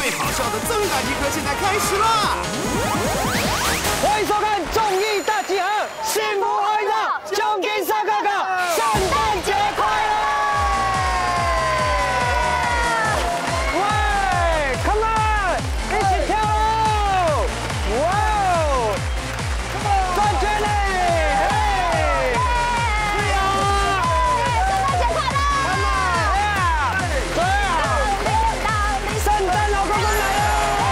最好笑的综艺大集合现在开始啦！ 欢迎收看综艺大集合，幸福欢乐，奖金沙哥哥，圣诞节快乐！喂 ，Come on， 一起跳喽！哇哦，转圈嘞！嘿，是啊！圣诞节快乐！对啊，圣诞老公公来了！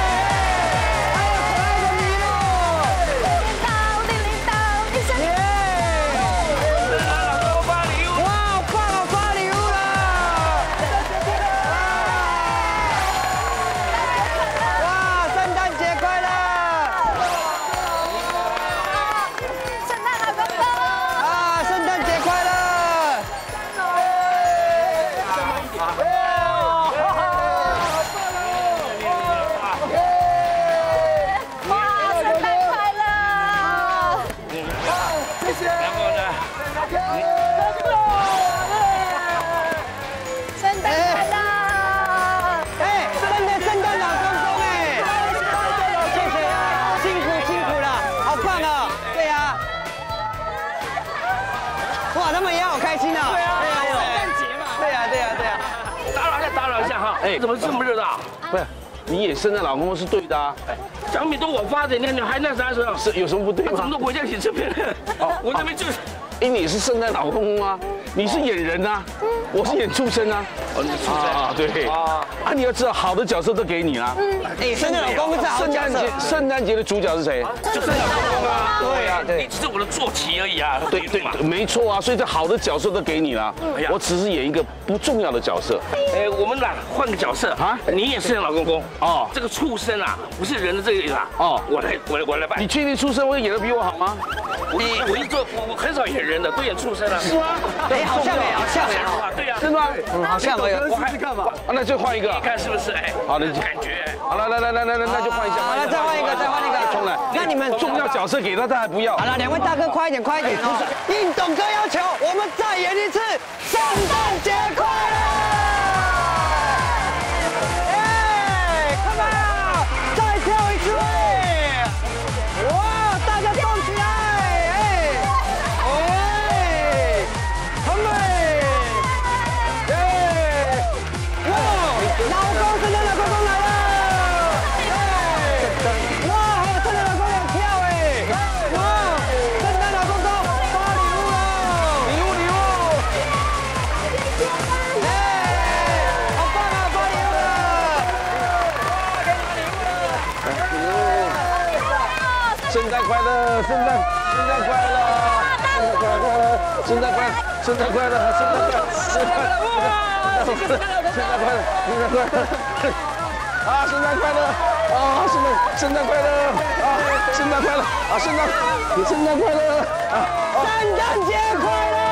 哇，他们也好开心啊！对啊，圣诞节嘛。对呀。 打扰一下哈，哎，怎么这么热闹？ 不是，你演圣诞老公公是对的啊。 奖品都我发的，你还那啥时候？ 是有什么不对吗？ 怎么都我这里这边？我这边就是。 哎，你是圣诞老公公啊？你是演人啊，我是演畜生啊。 哦，你是畜生啊？ 对啊，你要知道，好的角色都给你啦。 哎，圣诞老公公是好角色。 圣诞节的主角是谁？ 就圣诞老公公啊。 对啊，对。 你只是我的坐骑而已啊。 对，没错啊。所以这好的角色都给你了。我只是演一个不重要的角色。 哎，我们俩换个角色啊。你演圣诞老公公哦。 这个畜生啊，不是人的这个啦。哦，我来扮。 你确定畜生会演得比我好吗？ 我很少演人的，都演畜生啊。 是吗？ 哎，好像对呀。 真的吗？ 好像哎。 我试试看吧。啊，那就换一个。 你看是不是？哎， 好的， 感觉。 好了，来，那就换一下。 好了，再换一个。 重来。 那你们重要角色给他还不要。 好了，两位大哥快一点。应董哥要求，我们再演一次圣诞节快乐！哎 ，Come on， 再跳一次！哇，大家动起来！Come on！ 哇，圣诞老公公来了！哇，还有圣诞老公公跳哎！哇，圣诞老公公发礼物了！礼物！哎，好棒啊！发礼物了！ 圣诞快乐！圣诞快乐！圣诞快乐！圣诞快乐！啊，圣诞快乐！啊，圣诞快乐！啊，圣诞快乐！啊，圣诞快乐！啊， 圣诞节快乐！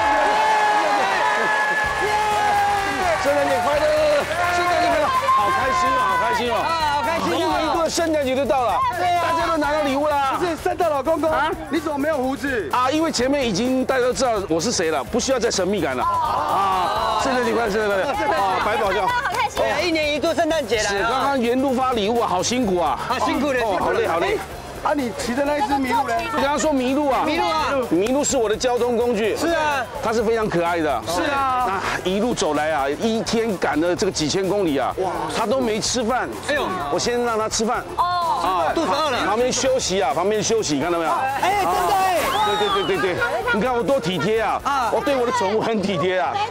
圣诞节快乐！好开心哦！ 好开心一年一度的圣诞节就到了，大家都拿到礼物啦。 不是圣诞老公公啊，你怎么没有胡子啊？因为前面已经大家都知道我是谁了，不需要再神秘感了。啊，圣诞节快乐！啊，百宝笑。 对啊，一年一度圣诞节了。 是，刚刚沿路发礼物啊，好辛苦啊。 辛苦了， 好累。 啊，你骑的那一只麋鹿呢？ 你刚刚说麋鹿啊？麋鹿是我的交通工具。 是啊， 它是非常可爱的。 是啊， 一路走来啊，一天赶了这个几千公里啊，它都没吃饭。哎呦，我先让它吃饭。哦， 肚子饿了。 旁边休息，看到没有？ 哎，真的哎。 对，你看我多体贴啊！我对我的宠物很体贴啊。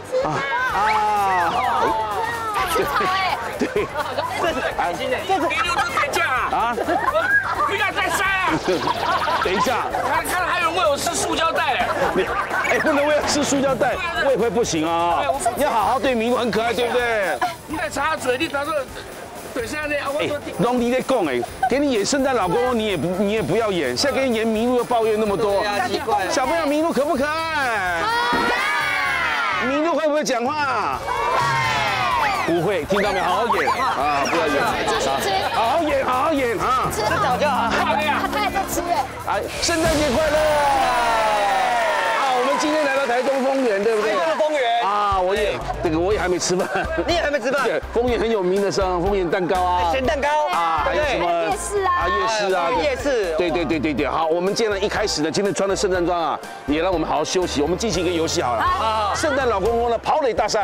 吃草哎。 对， 开心的，麋鹿都在叫啊！不要再塞啊！ 等一下， 看还有人喂我吃塑胶袋嘞！ 哎，不能为了吃塑胶袋，喂会不行啊！要好好对麋鹿，很可爱，对不对？ 你再插嘴，你打算对现在那我说龙你在讲哎，给你演圣诞老公公，你也不要演，现在给你演麋鹿又抱怨那么多，小朋友麋鹿可不可爱？麋鹿会不会讲话？不会，听到没有？好好演啊，不要演，好好演啊！ 吃早就好。 他还在吃哎。 哎，圣诞节快乐！啊，我们今天来到台东丰原，对不对？ 台东丰原啊，我也也还没吃饭。 你也还没吃饭？ 对，丰原很有名的是丰原蛋糕啊， 咸蛋糕啊，还有什么夜市啊， 夜市啊， 夜市。 对，好，我们今天一开始呢，今天穿的圣诞装啊，也让我们好好休息。我们进行一个游戏好了，圣诞老公公的跑垒大赛。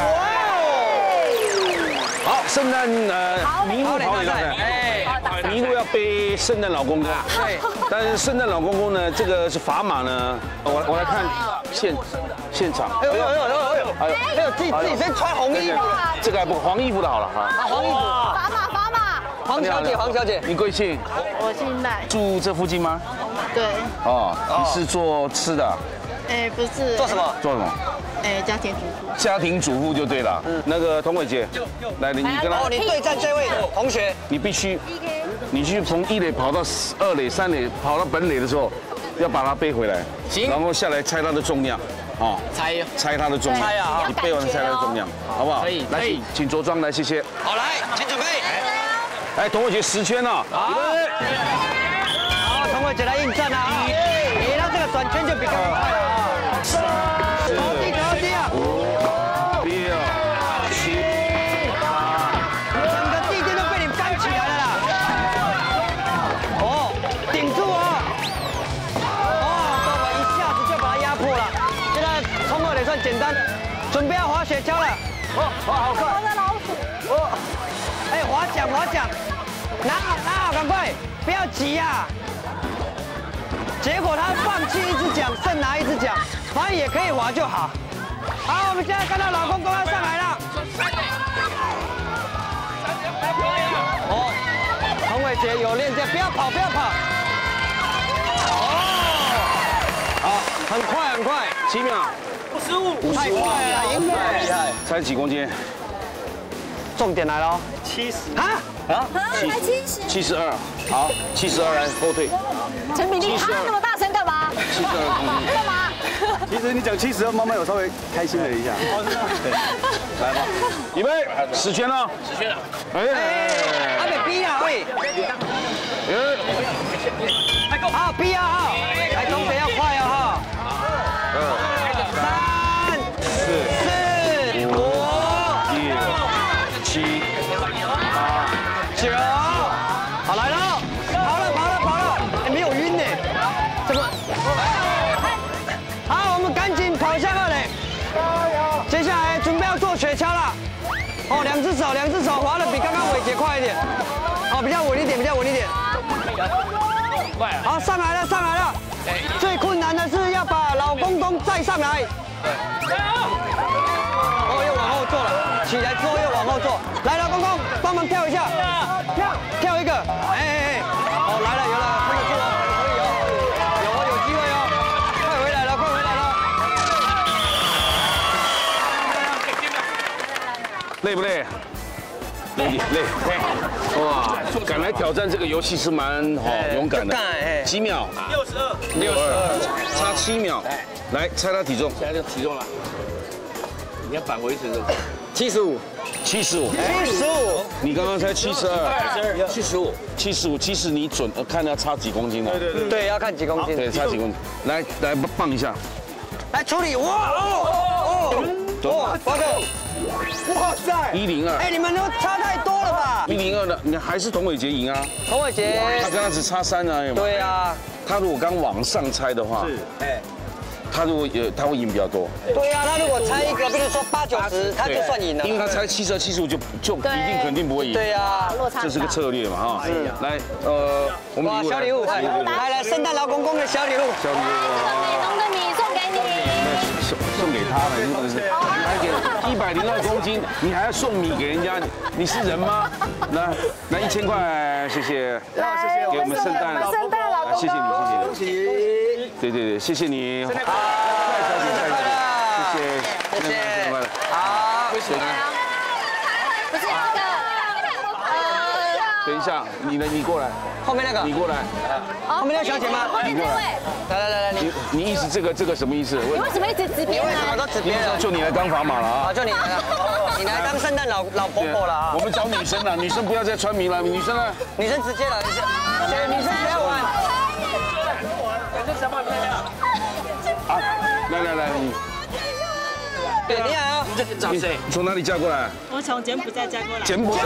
好，圣诞麋鹿跑垒大赛，麋鹿要背圣诞老公公， 对， 但是圣诞老公公呢，这个是砝码呢，我来看现场， 哎呦，自己先穿红衣服了， 这个还不黄衣服的好了哈， 黄衣服， 砝码， 黄小姐， 你贵姓？ 我姓赖， 住这附近吗？ 对， 哦，你是做吃的？ 哎，不是， 做什么？ 做什么？ 哎，家庭主妇， 家庭主妇就对了。那个童伟姐，来，你跟他， 你对战这位同学， 你必须从一垒跑到二垒、三垒，跑到本垒的时候，要把它背回来， 行， 然后下来猜它的重量，哦，猜它的重量， 猜啊， 你背完猜它的重量，好不好？ 可以， 来，请着装，来，谢谢。 好，来，请准备。 哎，童伟姐10圈了， 好，童伟姐来应战啊！你让这个转圈就比较快了啊！着地啊！ 5、6、7、8， 整个地垫都被你干起来了啦！哦，顶住哦！哦，都把一下子就把它压迫了。现在冲2垒算简单，准备要滑雪橇了。哦，好快！ 我的老鼠， 哦，哎，滑桨，拿好，赶快，不要急呀！结果他放弃一只桨，剩拿一只桨，反正也可以滑就好。好，我们现在看到老公公要上来了。哦，童伟杰有练这，不要跑。哦，好，很快 7秒 55， 太快了，赢了，厉害。 猜几公斤？ 重点来了哦 70， 才70， 72，好，72来后退， 陈炳丽，那么大声干嘛？ 72公斤。 干嘛？ 其实你讲72，妈妈有稍微开心了一下。 来吧，预备，10圈了 10圈了， 阿北逼啊，喂，好逼啊哈，来同学要快哦哈，3、4、5、 6、7、 9，好来了，跑了，哎没有晕呢，怎么？好，我们赶紧跑向2垒，接下来准备要做雪橇了，哦，两只手滑的比刚刚伟杰快一点，哦，比较稳一点。好，上来了。最困难的是要把老公公载上来。哦，又往后坐了，起来之后又往后坐。来，老公公，帮忙跳一下，跳一个。哎，哦，来了，有了，撑得住哦，可以哦，有机会哦，快回来了。 累不累？累。哇，敢来挑战这个游戏是蛮勇敢的。几秒？62，差7秒。来猜他体重。 现在就体重了，你要返回是 75， 你刚刚才72， 75， 其实你准，看要差几公斤呢？ 对，要看几公斤。 对，差几公斤。来棒一下。 来处理，哇，报告。 哇塞 102， 哎，你们都差太多了吧 ？102的，你还是童伟杰赢啊？ 童伟杰， 他跟他只差3而已嘛。 对啊， 他如果刚往上猜的话，他会赢比较多。 对啊，他如果猜一个，比如说80、90，他就算赢了。 因为他猜72、75就一定肯定不会赢。 对啊， 落差这是个策略嘛哈。来，我们哇，小礼物，来，圣诞老公公的小礼物。 小礼物美浓的米送给你， 送给他了，真的是。还给102公斤，你还要送米给人家，你是人吗？来1000块，谢谢，给我们圣诞老公，谢谢你。对，谢谢你。蔡小姐，谢谢， 好， 不是那个， 等一下，你过来， 后面那个， 你过来， 后面那个小姐吗？ 后面这位， 来， 你意思这个什么意思？ 你为什么一直指别人？ 你为什么都指别人？ 就你来当砝码了啊？ 好，就你来了，你来当圣诞老婆婆了啊！ 我们找女生了，女生不要再穿迷了，女生呢？ 女生直接来，女生不要玩。 啊，来，你。 对，你好。 找谁？ 从哪里嫁过来？ 我从柬埔寨嫁过来。 柬埔寨。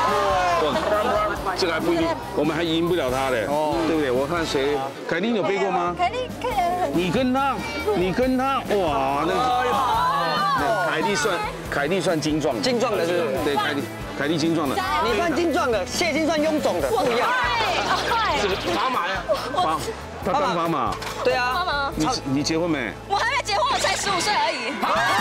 这个还不一定，我们还赢不了他嘞，对不对？我看谁，凯莉有背过吗？ 凯莉， 你跟他，哇，那凯莉算精壮， 精壮的是不是？ 对，凯莉精壮的。 你算精壮的，谢金算臃肿的，不一样。 这个砝码呀， 他当砝码。 对啊。 你结婚没？ 我还没结婚，我才15岁而已。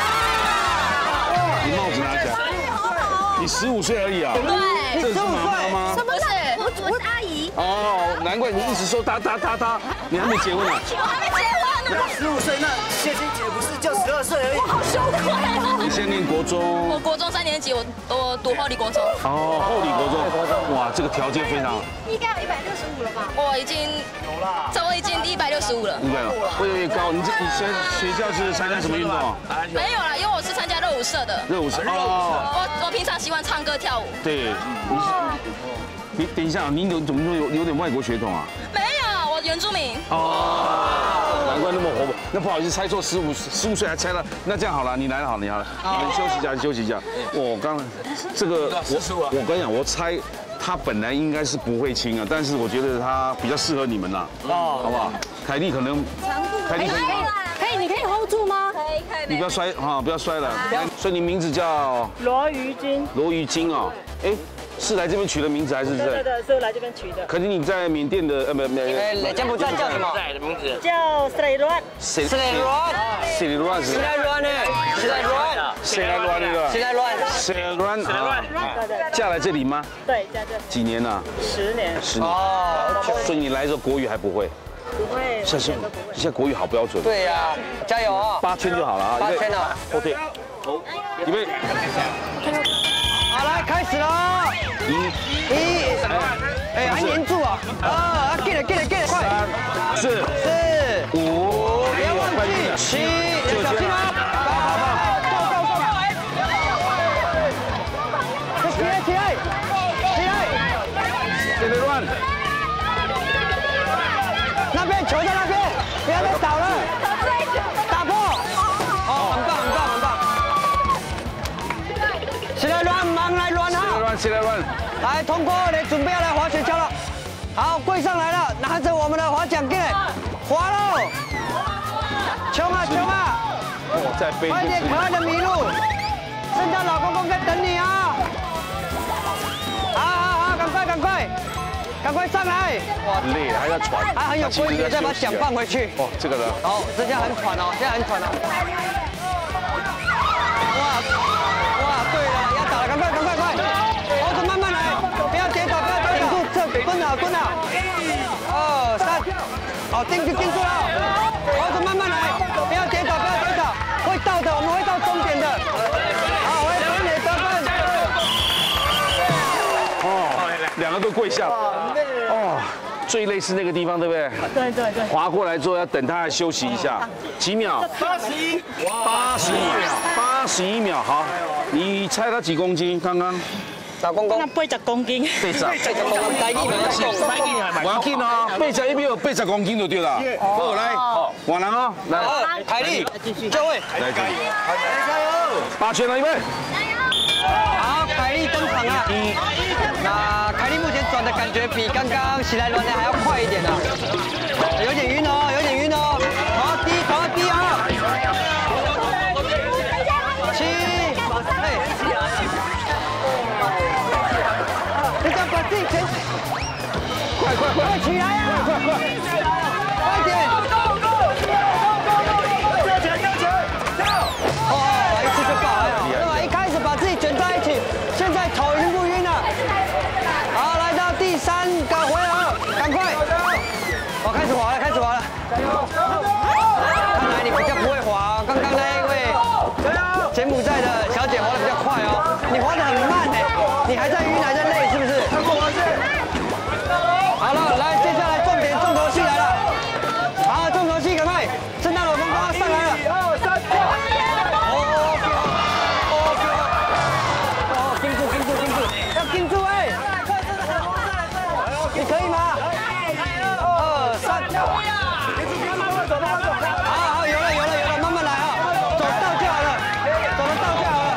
你帽子拿起来。你15岁而已啊？ 对。 这是妈妈吗？ 不是，我是阿姨。 哦，难怪你一直说他，你还没结婚呢。 我还没结婚呢。 15岁，那谢金姐不是就12岁而已？ 我好羞愧哦。 你现在念国中？ 我国中3年级，我读后里国中。 哦，后里国中，哇，这个条件非常。 应该有165了吧？我已经165了。 会有点高。你学校是参加什么运动？ 没有啦，因为我是参加热舞社的。 热舞社哦。 我平常喜欢唱歌跳舞。 对，你等一下，你怎么说有点外国血统啊？ 没有，我原住民。 哦，难怪那么活泼。那不好意思，猜错15岁还猜了。那这样好了，你来了好，你好了，你们休息一下。我刚这个我跟你讲，我猜他本来应该是不会轻啊，但是我觉得他比较适合你们啦。哦，好不好？凯莉可能，凯莉可以，你可以 hold 住吗？可以。 你不要摔哈，不要摔了。所以你名字叫罗于君。 罗于金哦，哎。是来这边取的名字还是对，是来这边取的。 可是你在缅甸的柬埔寨叫什么？ 的名字叫斯雷乱。 斯雷乱啊！嫁来这里吗？ 对，在这。 几年了 ？10年。 10年。哦。所以你来的时候国语还不会？ 不会。现在国语好标准。 对呀，加油啊 ！8圈就好了啊 ！8圈啊！ 哦对。预备。 好，来开始喽！1，哎，还黏住啊！get it， 快 ！4、5， 不要忘记7，小心啊！起来！ 别乱！ 那边球在那边，不要再倒了，打破！哦，很棒！起来乱，忙来乱哈！ 起来乱！ 来，通过，你准备要来滑雪橇了。好，跪上来了，拿着我们的滑桨进来，滑喽！冲啊！ 再背快点，可爱的麋鹿，圣诞老公公在等你啊！好，赶快上来！ 哇，累了还在喘， 还很有规律，再把桨放回去。 哦，这个的。 好，这下很喘哦，哇，对了，要打了，赶快！猴子慢慢来，不要跌倒，顶住，这蹲好。2、3，好，定住了。猴子慢慢来，不要跌倒，会到的，我们会到终点的。好，我要帮你得分。 哦，2个都跪下。哦，最累是那个地方，对不对？ 对。 滑过来之后要等他休息一下，几秒？81秒，好。你猜他几公斤？刚刚老公公， 那80公斤。 80公斤，台语没有讲。 不要紧哦，81秒80公斤就对了。好，来，换人哦，来， 凯莉，就位， 来，加油！8圈了，预备。 好，凯莉登场了。那凯莉目前转的感觉比刚刚喜来伦的还要快一点呢，有点晕哦。好，低啊。7，你要把自己全，快起来啊！快点！哦，一次就爆了，对吧？一开始把自己卷在一起，现在头晕不晕了？好，来到第3个回合，赶快！我开始滑了。看来你比较不会滑，刚刚那一位柬埔寨的小姐滑得比较快哦，你滑得很慢哎，你还在晕还在累是不是？好了，来，接下来重头戏来了。好，重头戏赶快，圣诞老公公要上来了。1、2、3，要盯住哎！你可以吗？2、3，好，有了，慢慢来啊，走得到就好了。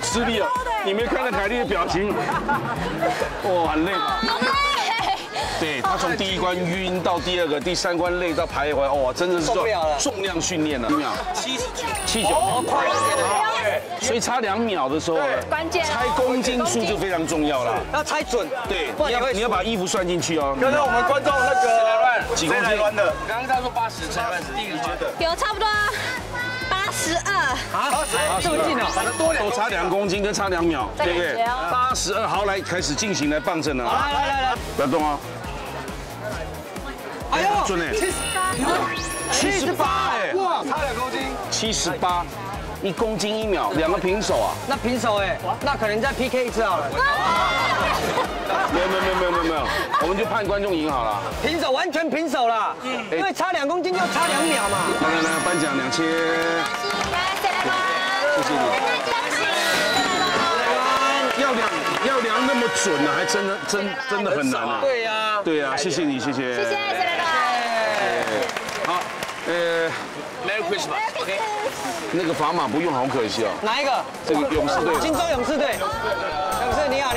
吃力哦。你没看到凯莉的表情？哇，很累吧？对，他从第一关晕到第二个、第三关累到徘徊，哇，真的是做重量训练了。几秒？79，快一点。所以差2秒的时候， 关键猜公斤数就非常重要了。 要猜准。 对，你要把衣服算进去哦。 刚刚我们观众那个几公斤的？ 刚刚他说80，才80，第一个觉得有差不多82。 这么近啊？ 都差2公斤跟差2秒，对不对？82，好，来开始进行来磅秤了。 来， 不要动哦。 哎呦， 准哎，78哎， 哇，差2公斤。 78，1公斤1秒，2个平手啊。 那平手哎，那可能再 PK 一次好了。 没有，我们就判观众赢好了。 平手，完全平手了。因为差2公斤就差2秒嘛。 来，颁奖2000，谢谢你。要量那么准呢，还真的很难啊。对呀，谢谢你，谢谢。好 ，Merry Christmas，OK。 那个砝码不用，好可惜哦。 哪一个？ 这个勇士队。 金州勇士队。勇士，你好。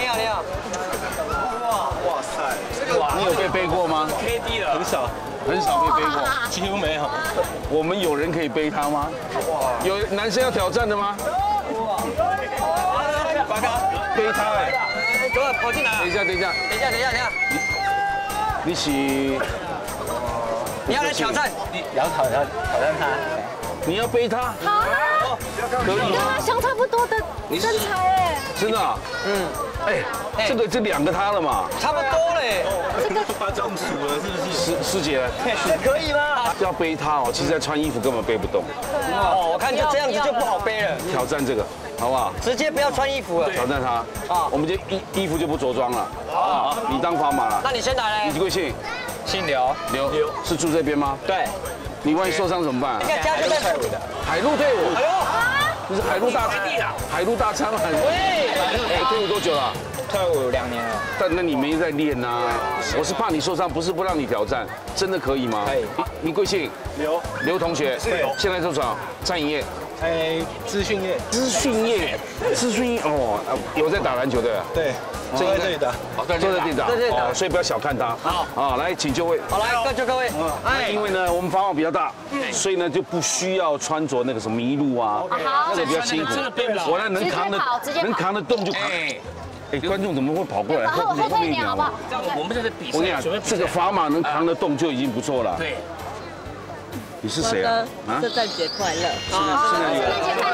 哇塞， 你有被背过吗 ？KD 了， 很少被背过， 几乎没有。 我们有人可以背他吗？有男生要挑战的吗？背他哎！ 给我跑进来。 等一下。你起。 你要来挑战？ 你要挑战他。 你要背他？ 好啊， 可以跟他相差不多的身材哎。 真的？哎，这2个他了嘛？ 差不多嘞。 这个把中暑了是不是？ 师姐， 这可以吗？ 要背他哦，其实在穿衣服根本背不动。 哦，我看就这样子就不好背了。 挑战这个，好不好？ 直接不要穿衣服了。 挑战他啊，我们就衣服就不着装了啊。你当砝码了。 那你先来嘞。 你贵姓？ 姓刘， 是住这边吗？ 对。 你万一受伤怎么办？ 应该家就在海陆队伍。 哎呦， 你是海陆大仓很。哎，退伍多久了？ 退伍2年了。 但那你没在练呐？我是怕你受伤，不是不让你挑战，真的可以吗？ 可以。 你贵姓？刘同学。 是。 现在做什么？餐饮业。 资讯业哦，有在打篮球的。 对，坐在这里打。 坐在这里打。哦，所以不要小看他。好，来，请就位。 好，来各位。 因为呢，我们砝码比较大，所以呢就不需要穿着那个什么麋鹿啊，那个比较辛苦。我呢能扛得动就扛。哎，观众怎么会跑过来？ 后面一点好不好？ 我们这是比赛。 我跟你讲，这个砝码能扛得动就已经不错了。 对。 你是谁啊？ 圣诞节快乐！ 圣诞节快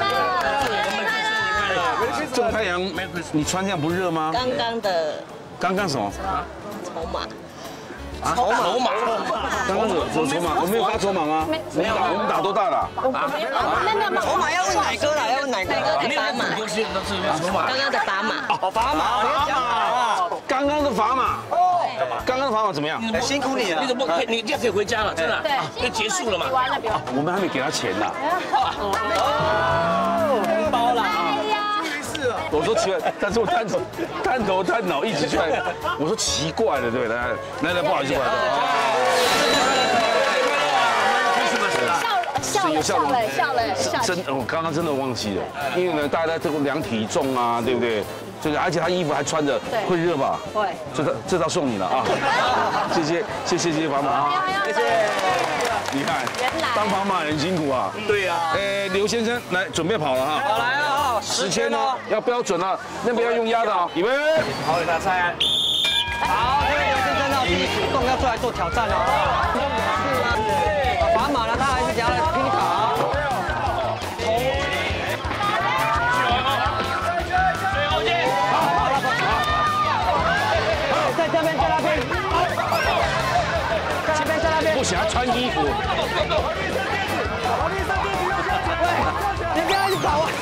乐！ 种太阳，你穿这样不热吗？刚刚什么？ 筹码。 筹码。 刚刚有筹码，我没有发筹码吗？我们打多大了？ 筹码要问哪个啦？要问哪个？ 没有砝码，都是筹码。 刚刚的砝码。 砝码。 刚刚的砝码。刚刚的砝码怎么样？ 辛苦你了。 你怎么你这样可以回家了？真的？对，就结束了嘛。 我们还没给他钱呢。 包了。 我说奇怪，但是我探头探脑一直出来，我说奇怪了，对不对？来，不好意思，笑了，真，我刚刚真的忘记了，因为呢，大家都量体重啊，对不对？就是而且他衣服还穿着，会热吧？ 会。 这套送你了啊！谢谢砝码啊！谢谢。你看，当砝码很辛苦啊。对呀。刘先生来准备跑了哈。 好来啊 ，10圈哦，要标准了，那边要用压的啊，预备。 好，给他猜。 好，这位刘先生呢，自己主动要出来做挑战了啊。砝码呢，他还是想要来拼跑。在这边，在那边，在那边， 不想要穿衣服。 你不要去跑啊！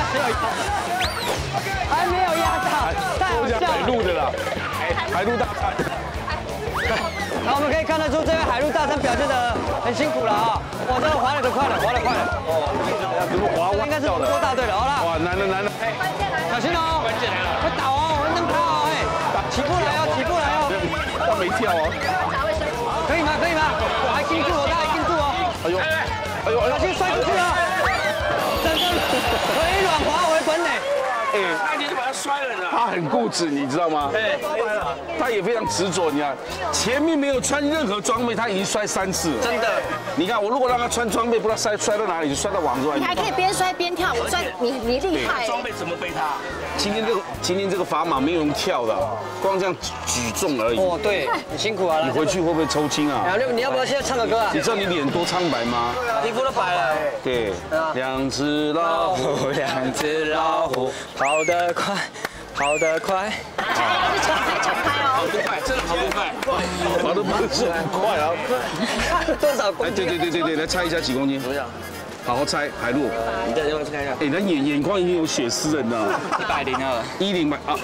还没有压到，太好笑了。 海陆的啦，海陆大餐。 好，我们可以看得出这位海陆大餐表现得很辛苦了啊！哇，这个滑得快了。哦，应该是多大队了，好了。 哇，难了。 小心哦，会倒哦，会弄他哦，哎，起步来哦。 他没跳哦。 可以吗？我还盯住哦，他还盯住哦。哎呦，小心摔出去了。真的腿软滑回本呢。 那你就把它摔了呢。 他很固执，你知道吗？他也非常执着。你看，前面没有穿任何装备，他已经摔3次了。真的，你看我如果让他穿装备，不知道摔到哪里，就摔到网子外面。 你还可以边摔边跳，我摔你厉害。 装备怎么背他？ 今天这个砝码没有用跳的，光这样举重而已。 哦，对，很辛苦啊。 你回去会不会抽筋啊？ 你要不要现在唱个歌啊？ 你知道你脸多苍白吗？ 皮肤都白了。 对，2只老虎，2只老虎， 跑得快，跑得快。 抢拍哦！ 跑得快，真的跑得快。 跑得不是很快啊。 多少公斤？ 对，来猜一下几公斤？怎么样？好好猜，海陆。 你再让我看一下。 哎，他眼光已经有血丝了，你知道吗？102，102啊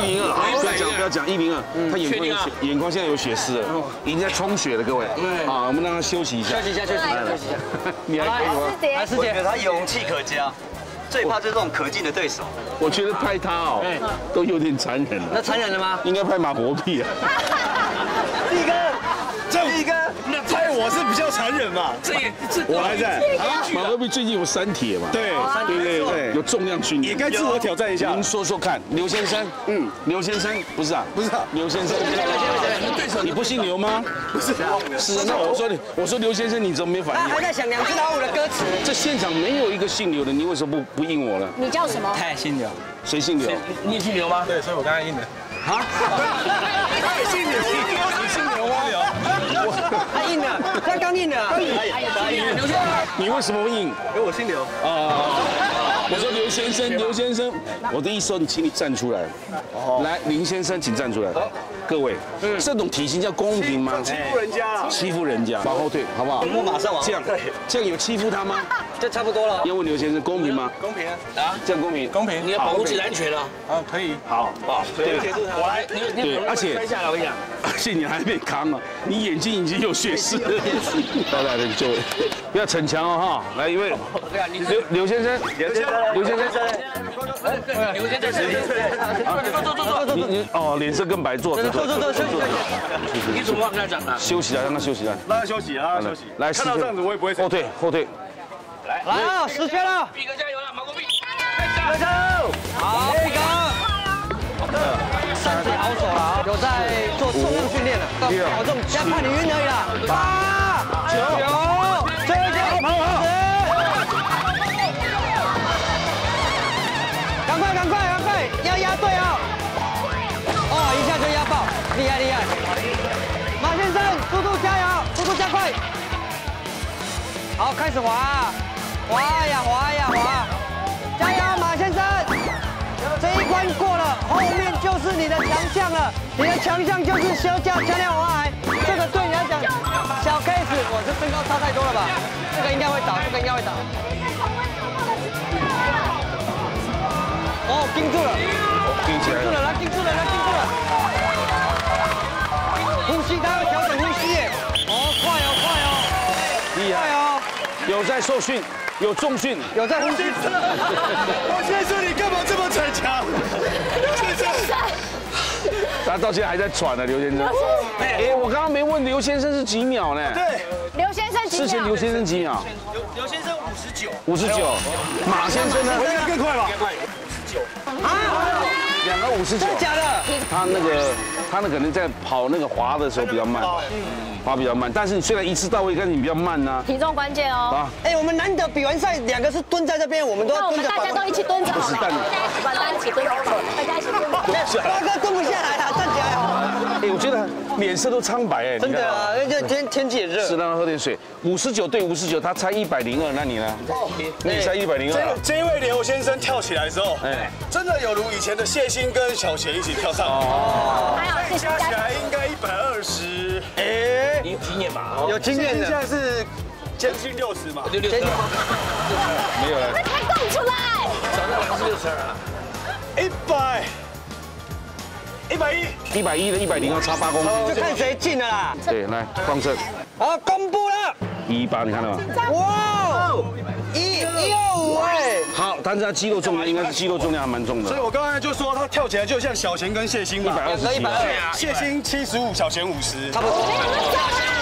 ！102，不要讲102，他眼光现在有血丝了，已经在充血了，各位。啊，我们让他休息一下。 休息一下。 你还可以吗？ 来，师姐， 他勇气可嘉，最怕就是这种可敬的对手。 我觉得拍他哦，都有点残忍了。 那残忍了吗？ 应该拍马伯屁啊。 力哥，那拍我是比较残忍嘛。 我还在。马伯屁最近有3铁嘛？对，有重量训练， 也该自我挑战一下。 您说说看，刘先生，刘先生不是啊，刘先生，你不姓刘吗？不是，是。那我说刘先生，你怎么没反应？ 还在想2只老虎的歌词。 这现场没有一个姓刘的，你为什么不应我呢？ 你叫什么？ 太姓刘。 谁姓刘？ 你也姓刘吗？ 对，所以我刚才应的。 啊？ 他也姓刘，你姓刘吗？ 他硬的，他刚硬的。 你为什么会硬？ 因为我姓刘。 我说刘先生，我的意思说，请你站出来。来，林先生，请站出来。各位，这种体型叫公平吗？欺负人家，往后退，好不好？ 我马上往这样有欺负他吗？ 就差不多了。 要问刘先生公平吗？ 公平啊， 这样公平。 公平。 你要保护自己安全啊。 可以。 好， 对，我来，你而且摔下来，我跟你讲， 而且你还被扛了，你眼睛已经有血丝了。来，就不要逞强哦哈。来一位，刘先生，你脸色更白，坐。 你怎么跟他讲的？ 休息啊，让他休息啊。 让他休息。 来， 看到这样子我也不会后退。 来啊，10圈了。 毕哥加油了，马国斌。 加油！好，毕哥。3只好手了，有在做重量训练了，保重，现在怕你晕而已啦。8、9、最后一圈，赶快，要压对啊！一下就压爆，厉害！马先生，速度加油，速度加快。好，开始滑，加油，马先生！这一关过了，后面就是你的强项了。你的强项就是休假强调滑海，这个对你来讲小 case， 我这身高差太多了吧？这个应该会倒。盯住了，盯住了。呼吸，他要调整呼吸耶。快哦， 厉害哦，有在受训，有重训， 有在呼吸。 我先生，你干嘛这么逞强？刘先生， 他到现在还在喘呢，刘先生。我刚刚没问刘先生是几秒呢？ 对， 刘先生几秒？ 之前刘先生几秒？ 刘先生 59。马先生呢？ 我应该更快吧 ？2个59。 真的假的？ 他那可能在跑那个滑的时候比较慢，但是你虽然一次到位，但是你比较慢呐。 体重关键哦。 我们难得比完赛2个是蹲在这边，我们都要蹲着。 大家都一起蹲着好了，大家一起蹲着，大家一起蹲。 八哥蹲不下来了，站起来哦。 我觉得脸色都苍白真的啊，因为天气也热。 是让他喝点水。59对59，他猜102，那你呢？你猜102。 这位刘先生跳起来之后，真的有如以前的谢欣跟小贤一起跳上。 还好，谢谢加起来应该120。 你有经验吧？ 有经验的。 现在是接近60嘛。 60。 没有了。 快动出来！ 早上来是62啊。 110的102要差8公斤， 就看谁进了啦。 对，来放正。 好，公布了。 118，你看到吗？ 哇，125哎。 好，但是他肌肉重量应该是肌肉重量还蛮重的。 所以我刚才就说他跳起来就像小贤跟谢欣嘛。 127。 谢欣75，小贤50。 差不多。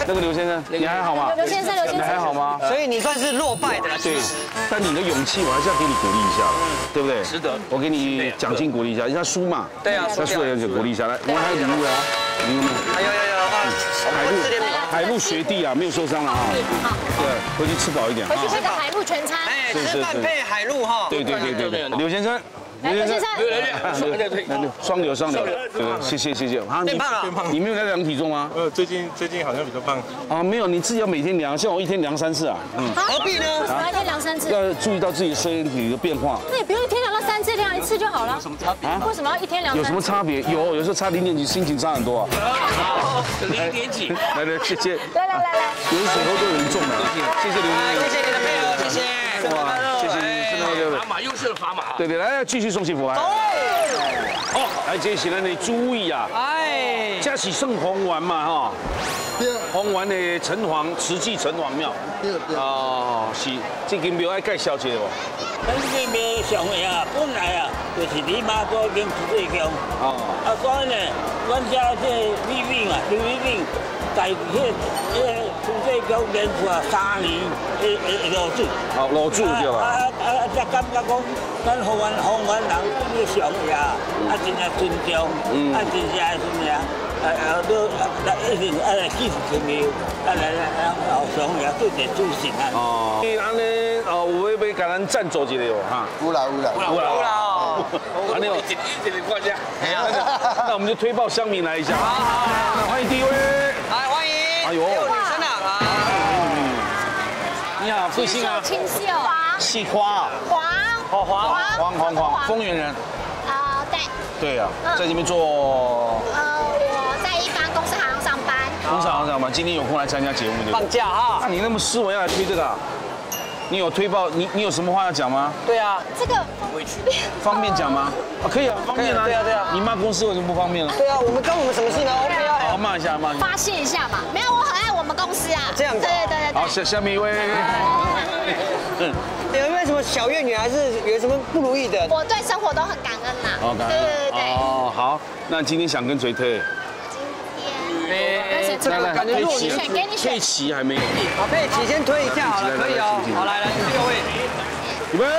那个刘先生，你还好吗？ 刘先生， 你还好吗？ 所以你算是落败的。 对，但你的勇气我还是要给你鼓励一下，对不对？ 值得。 我给你奖金鼓励一下，人家输嘛。 对啊， 那输了就鼓励一下。来，我们还有礼物啊，礼物呢？ 有海陆学弟啊，没有受伤了哈。对，回去吃饱一点。 回去吃个海陆全餐。 哎，吃饭配海陆哈。 对，刘先生。 刘先生， 双流，对，谢谢。啊， 变胖了， 你没有在量体重吗？ 最近好像比较胖。 啊，没有，你自己要每天量，像我一天量3次啊。 何必呢？ 一天量3次。 要注意到自己身体的变化。 那也不用一天量到3次，量1次就好了。有什么差别？为什么要一天量3次？ 有什么差别？有时候差0点几，心情差很多啊。 0点几。 来，谢谢。 来， 有水喝都有人中了，谢谢刘先生。 谢谢你的配合，谢谢。 哇，谢谢你，真的。 砝码又是砝码。 对，来继续送幸福来。来，这是咱的注意啊！哎，这是算红丸嘛哈？红丸的城隍慈济城隍庙。哦，是，这间庙要介绍一下无？ 咱这庙上位啊，本来啊就是李妈祖跟慈济宫。哦。啊，所以呢，阮家这李敏啊，刘李敏，在慈济宫连续3年的落主。 好，落主对吧？ 才感觉讲，咱红丸人这上位啊，真正尊重，真正是啥？都一定继续前面，来后上也做点主席啊。 哦，安尼有要甲咱赞助一个哦哈。 有啦。 安尼哦，一个挂价。那我们就推爆乡民来一下。好，欢迎第一位。 来欢迎。 哎呦， 女生啊。 你好，贵姓啊？ 清秀。 系花。黄，丰原人。 对。 对啊，在这边做。 我在一般公司行上班。 公司行上班，今天有空来参加节目对。 放假哈。 那你那么斯文要来推这个啊？你有推爆？你有什么话要讲吗？ 对啊。 这个方便讲吗？啊，可以啊，方便啊。 对啊。 你骂公司为什么不方便呢？ 对啊，我们关我们什么事呢 ？OK 啊。 好，骂一下。 发泄一下嘛。没有，我很爱我们公司啊。 这样子。 对。 好，下面一位。 有没有什么小怨女，还是有什么不如意的？ 我对生活都很感恩呐。 哦，感恩。对。哦，好，那今天想跟谁推？ 这个感觉你选，给你选。 佩奇还没有。 好，佩奇先推一下好了，可以哦。好，来6位。 预备。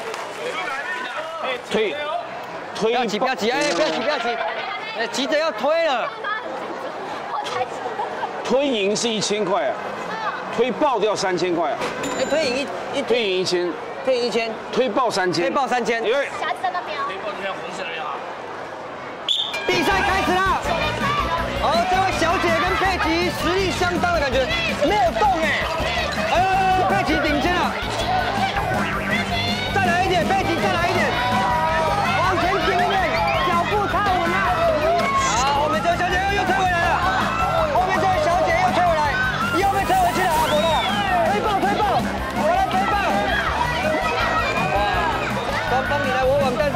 推。 不要急，不要急，急着要推了。 推赢是1000块啊，推爆掉3000块啊。 哎，推赢1000， 推爆3000， 推爆3000。 因为匣子在那边哦。 推爆这条红色的也好。 比赛开始了。好，这位小姐跟佩奇实力相当的感觉，没有动哎。哎，佩奇领先了。再来一点，佩奇再来一点。往前紧一点，脚步踏稳了。好，后面这位小姐又推回来了。后面这位小姐又推回来，又被推回去了啊！不了，推爆，我来推爆。哇，双方你来我往，但是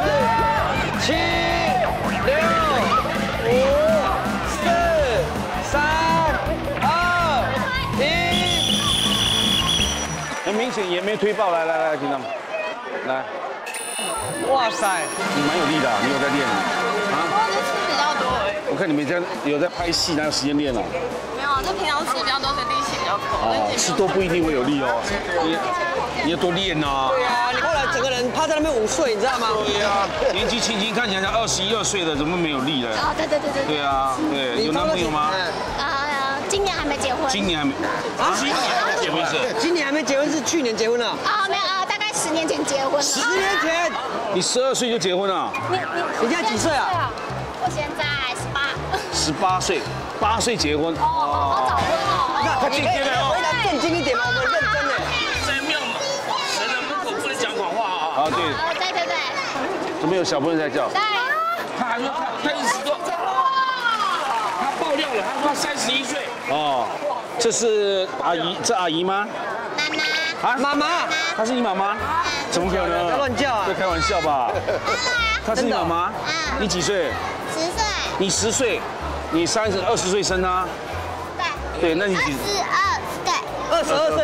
7、6、5、4、3、2、1。 很明显也没推爆，来，听到吗？来。 哇塞， 你蛮有力的，你有在练啊？ 我就吃比较多而已。 我看你们有在拍戏，哪有时间练啊？ 没有，就平常吃比较多，所以力气比较够。 哦，吃多不一定会有力哦，你要多练呐。 对啊，你后来整个人趴在那边午睡，你知道吗？ 对啊，年纪轻轻看起来像21、2岁的，怎么没有力了？ 哦，对。 对啊，对，有男朋友吗？ 今年还没结婚。 今年还没啊？今年还没结婚是？ 今年还没结婚，是去年结婚了。 没有大概10年前结婚。 10年前？ 你12岁就结婚了？ 你现在几岁啊？ 我现在 18岁，8岁结婚。 好早婚哦。 那他今天回答正经一点嘛，我们认真的。 在庙神的门口不能讲谎话啊！ 啊，对。 对。 怎么有小朋友在叫？ 对。 他还说他10多，他爆料了，他说31岁。 哦，这是阿姨，这阿姨吗？ 妈妈， 她是你妈妈？怎么可能？ 不要乱叫啊！ 在开玩笑吧？她是你妈妈？你几岁 ？10岁。 你10岁，你20岁生啊？对。对，那你几？ 22岁。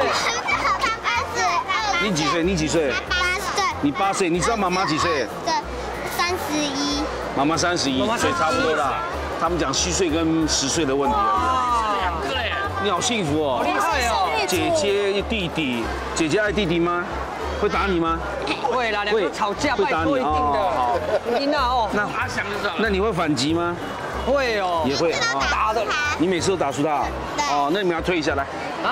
你几岁？你几岁？8岁。你8岁，你知道妈妈几岁？ 对，31。 妈妈31，所以差不多啦。他们讲虚岁跟10岁的问题。 2个哎。 你好幸福哦， 厉害哦！ 姐姐弟弟，姐姐爱弟弟吗？会打你吗？ 会啦，两个吵架，拜托一定的。好，一定的哦。 那你会反击吗？ 会哦， 也会打的。 你每次都打输他？哦，那你们要推一下来。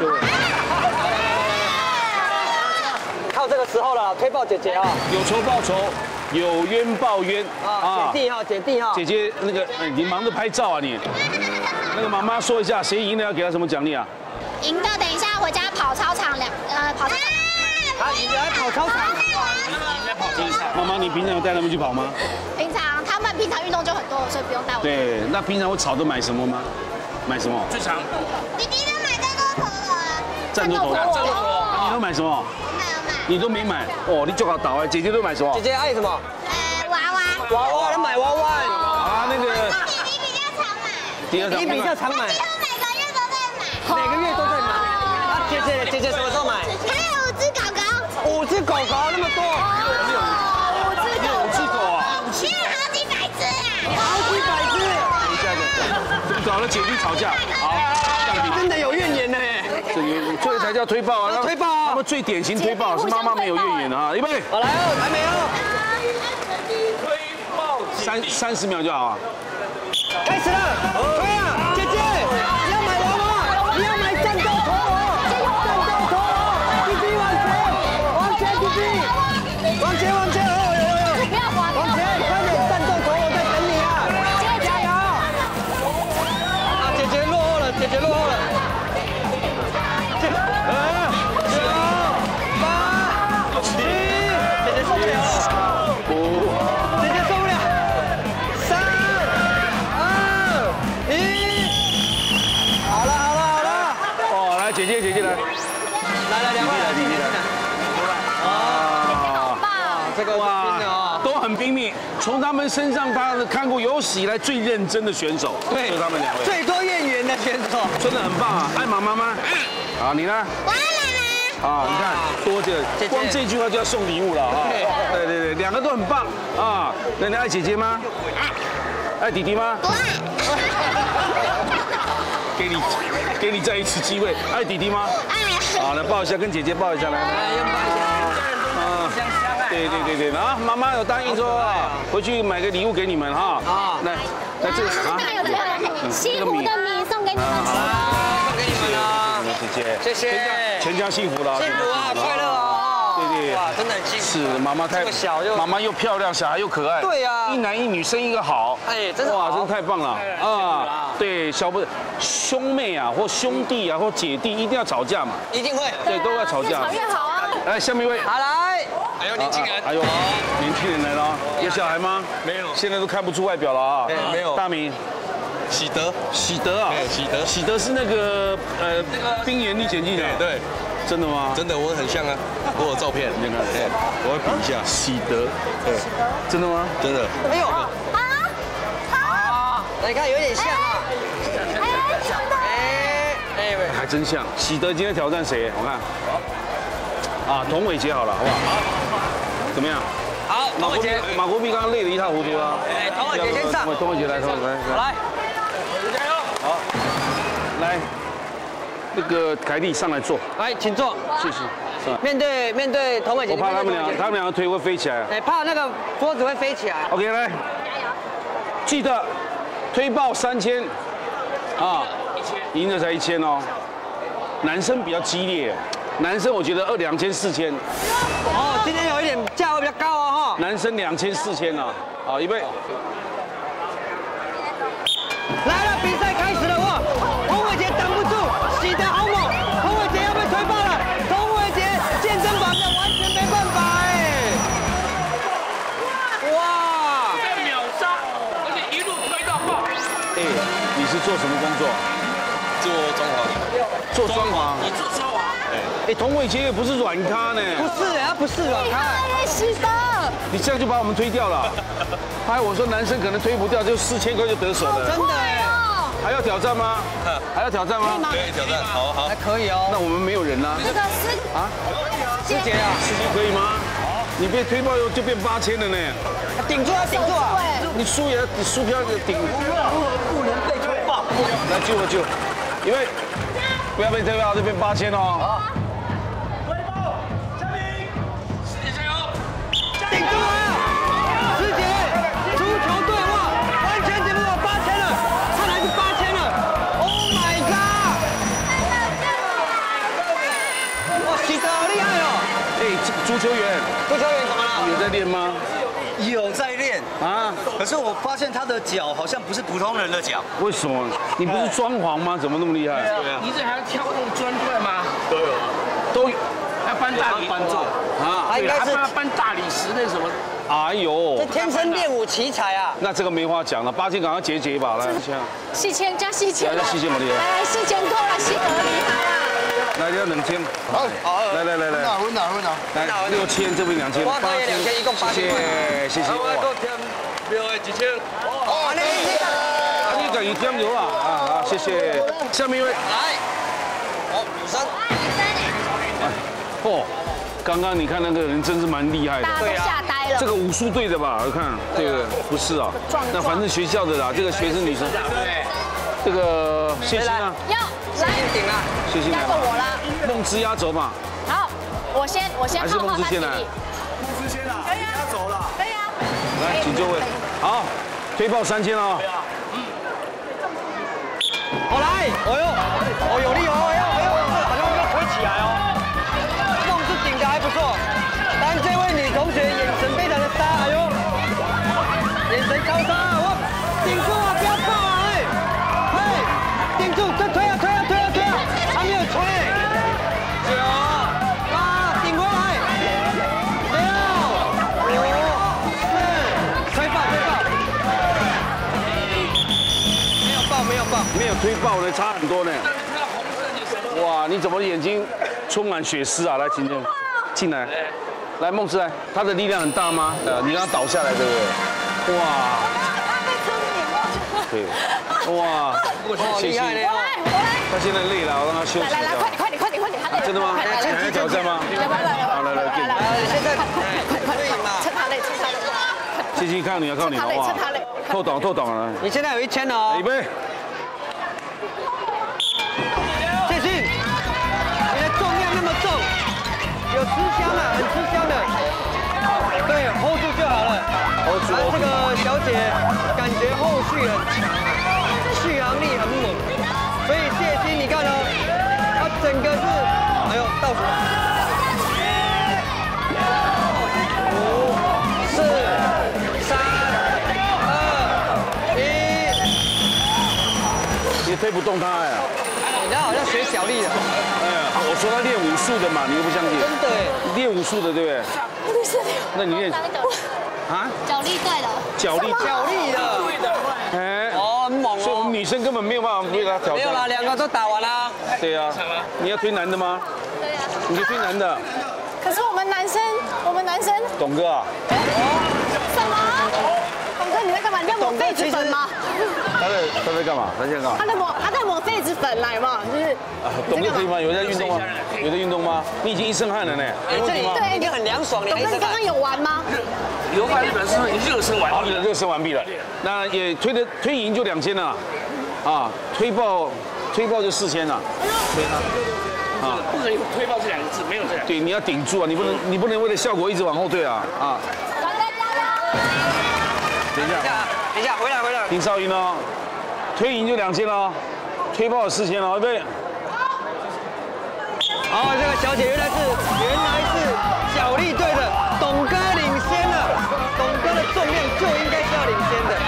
靠这个时候了，推爆姐姐啊！ 有仇报仇，有冤报冤啊！姐弟哈，姐弟哈。 姐姐那个，你忙着拍照啊你？那个妈妈说一下，谁赢了要给他什么奖励啊？ 赢的等一下回家跑操场跑操场。 他赢的还跑操场。 妈妈，你平常有带他们去跑吗？ 他们平常运动就很多，所以不用带我。 对，那平常会吵着买什么吗？买什么？ 最常。 弟弟都买战斗陀螺啊。 战斗陀螺。你都买什么？你都没买哦，你就好倒哎！姐姐都买什么？ 姐姐爱什么？ 娃娃。 娃娃，她买娃娃。 啊，那个。 弟弟比较常买。 弟比较常买。 几乎每个月都在买。 每个月都在买。啊，姐姐什么时候买？ 还有5只狗狗。 5只狗狗那么多。 5只狗啊！ 现在好几百只啊！ 好几百只。 等一下，怎么搞了姐弟吵架？好， 真的有怨言呢。 这才叫推爆啊！ 推爆啊！ 他们最典型推爆是妈妈没有怨言啊！预备， 好来哦，还没有。 推爆 30秒就好啊！ 开始了，推啊！姐姐，你要买娃娃，你要买战斗陀螺，战斗陀螺，弟弟往前，弟弟，往前，哦， 不要滑， 往前，快点，战斗陀螺在等你啊！加油！啊，姐姐落后了，姐姐落后了。 姐姐来， 两位来，弟弟来。 好棒！ 这个哇， 都很拼命。从他们身上，他看过有史以来最认真的选手， 对， 就他们2位， 最多怨言的选手， 真的很棒啊！爱妈妈吗？啊，你呢？ 我爱妈妈。 啊，你看多这，光这句话就要送礼物了啊！对，2个都很棒啊。那你爱姐姐吗？爱弟弟吗？ 不爱。 给你再一次机会，爱弟弟吗？ 爱。 好，来抱一下，跟姐姐抱一下来。对，啊，妈妈有答应说回去买个礼物给你们哈。啊，来这个啊， 西湖的米送给你们吃。 送给你们了， 姐姐， 谢谢， 全家幸福了， 幸福啊，快乐啊。 对， 哇，真的很幸福。 是妈妈太小又，妈妈又漂亮，小孩又可爱。 对呀， 一男一女生一个好。 哎，真的哇，真的太棒了啊！对，兄妹啊，或兄弟啊，或姐弟一定要吵架嘛。 一定会。 对，都要吵架。 越吵越好啊。 来，下面一位。 好来。 还有年轻人。 还有年轻人来了，有小孩吗？ 没有。 现在都看不出外表了啊。 没有。 大名。 喜德啊。 喜德是那个冰原历险记的。 对。 真的吗？ 真的，我很像啊，我有照片，你看，我会比一下。 喜德，对，真的吗？ 真的。 哎呦，你看有点像啊。 还真像。喜德今天挑战谁？我看。啊，童伟杰好了，好不好？怎么样？ 好，童伟杰。 马国碧刚刚累得一塌糊涂啊。 哎，童伟杰先上。 童伟杰来， 来。 加油！ 好，来。那个凯莉上来坐， 来，请坐， 谢谢。 面对童伟杰， 我怕他们两个腿会飞起来。 哎，怕那个桌子会飞起来。 OK， 来，记得推爆3000，啊，赢的才1000哦。男生比较激烈，男生我觉得2000、4000。 哦，今天有一点价位比较高哦哈。 男生2000、4000啊，好，预备。 来了，比赛开始了哇！童伟杰挡不住，喜德好猛，童伟杰要被推爆了，童伟杰健身房的完全没办法哎！哇！ 秒杀，而且一路推到爆。 哎，你是做什么工作？ 做装潢。 做装潢。 你做装潢？ 哎，童伟杰也不是软咖呢。 不是，他不是软咖。 喜德。 你这样就把我们推掉了。还有我说男生可能推不掉，就4000块就得手了。 真的哎。 还要挑战吗？还要挑战吗？ 可以挑战，好， 还可以哦。 那我们没有人啦。 这个师啊， 师姐啊， 师姐可以吗？你被推爆就变8000了呢。 顶住啊，顶住啊！ 你输也要输票顶。 不能被推爆。 来救我救，预备。 不要被推到这边8000哦。 顶住了！师姐，足球对话完全顶不了8000了，看来是8000了。Oh my god！ 哇，洗得好厉害哦！ 哎，足球员足球员怎么了？ 有在练吗？ 有在练啊， 可是我发现他的脚好像不是普通人的脚。 为什么？你不是装潢吗？怎么那么厉害？ 对啊， 你这还要挑那种砖块吗？ 都有， 都有。 要搬大理搬做啊， 他应该是要搬大理石那什么。 哎呦， 这天生练武奇才啊！ 那这个没话讲了，8000赶快结一把来， 四千加四千， 来4000嘛你。 来4000够了，4个厉害啦！ 来要2000， 好， 来， 温拿， 来6000，这边2000， 花哥也2000，一共8000块。 谢谢。 标的几千。 哦， 你赶紧添油啊！好，谢谢。下面一位， 来，哦，女生。 哦，刚刚你看那个人真是蛮厉害的， 大家都吓呆了。 这个武术队的吧？我看这个不是啊，那反正学校的啦，这个学生女生，这个谢欣啊， 要来顶啊， 谢欣来压过我啦。 梦之压轴嘛， 好，我先还是梦之先来？ 梦之先啦，可以啊，走了， 可以啊。 来，请就位，好，推爆3000啊！ 好来，哦呦，哦有力哦，哎呦，好像要推起来哦。梦是顶的还不错，但这位女同学眼神非常的杀，哎呦，眼神超杀，哇，顶住啊，不要爆啊，哎，顶住，再推啊，还没有推，9、8，顶回来，6、5、4，推爆， 没有推爆的差很多呢。哇，你怎么眼睛充满血丝啊？来，请进来，来梦之来，他的力量很大吗？你让他倒下来，对不对？哇，对，哇， 厉害嘞！ 我来。 他现在累了，我让他休息一下。 来，快点， 真的吗？还要挑战吗？好，来， 现在快点嘛！ 趁他累。 谢谢，靠你了，好不好？ 趁他累。 透档了。 你现在有1000了哦。 预备。 谢欣，你的重量那么重，有吃香啊，很吃香的。对 ，hold 住就好了。hold 住。这个小姐感觉后续很强，续航力很猛，所以谢欣你看哦，她整个是，哎呦，倒数。5、4、3、2、1。 你推不动他呀？ 人家好像学脚力的。 哎呀，我说他练武术的嘛，你又不相信？ 真的哎。 练武术的对不对？ 不是。 那你练啊？ 脚力对了。 脚力的。 对的。 哎。 哦，很猛哦。 所以我们女生根本没有办法对他挑战。 没有啦，2个都打完啦。 对呀。你要推男的吗？ 对呀。 你就推男的。 可是我们男生。 董哥啊。 什么？董哥你在干嘛？你在抹痱子粉吗？ 他在干嘛？他在干嘛？ 他在抹痱子粉来嘛，就是。 董哥可以吗？有在运动吗？有在运动吗？你已经一身汗了呢。 这里对，你很凉爽，你还董哥，你刚刚有玩吗？ 流汗日本是你热身完毕了， 热身完毕了。那也推赢就2000了，啊，推爆就4000了。对啊。 啊，不可以推爆这2个字，没有这样。 对，你要顶住啊，你不能为了效果一直往后退啊啊！等一下， 回来。 林少英哦，推赢就2000了，推爆4000了，预备。 好，这个小姐原来是脚力队的，董哥领先了，董哥的重量就应该是要领先的。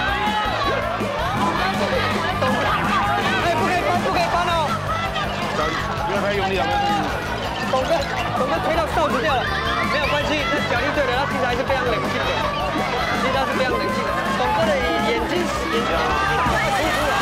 董哥，哎，不可以翻哦。 不要太用力啊！ 董哥推到倒数掉了，没有关系，那脚力队的他其实还是非常冷静的，董哥的眼睛突出来。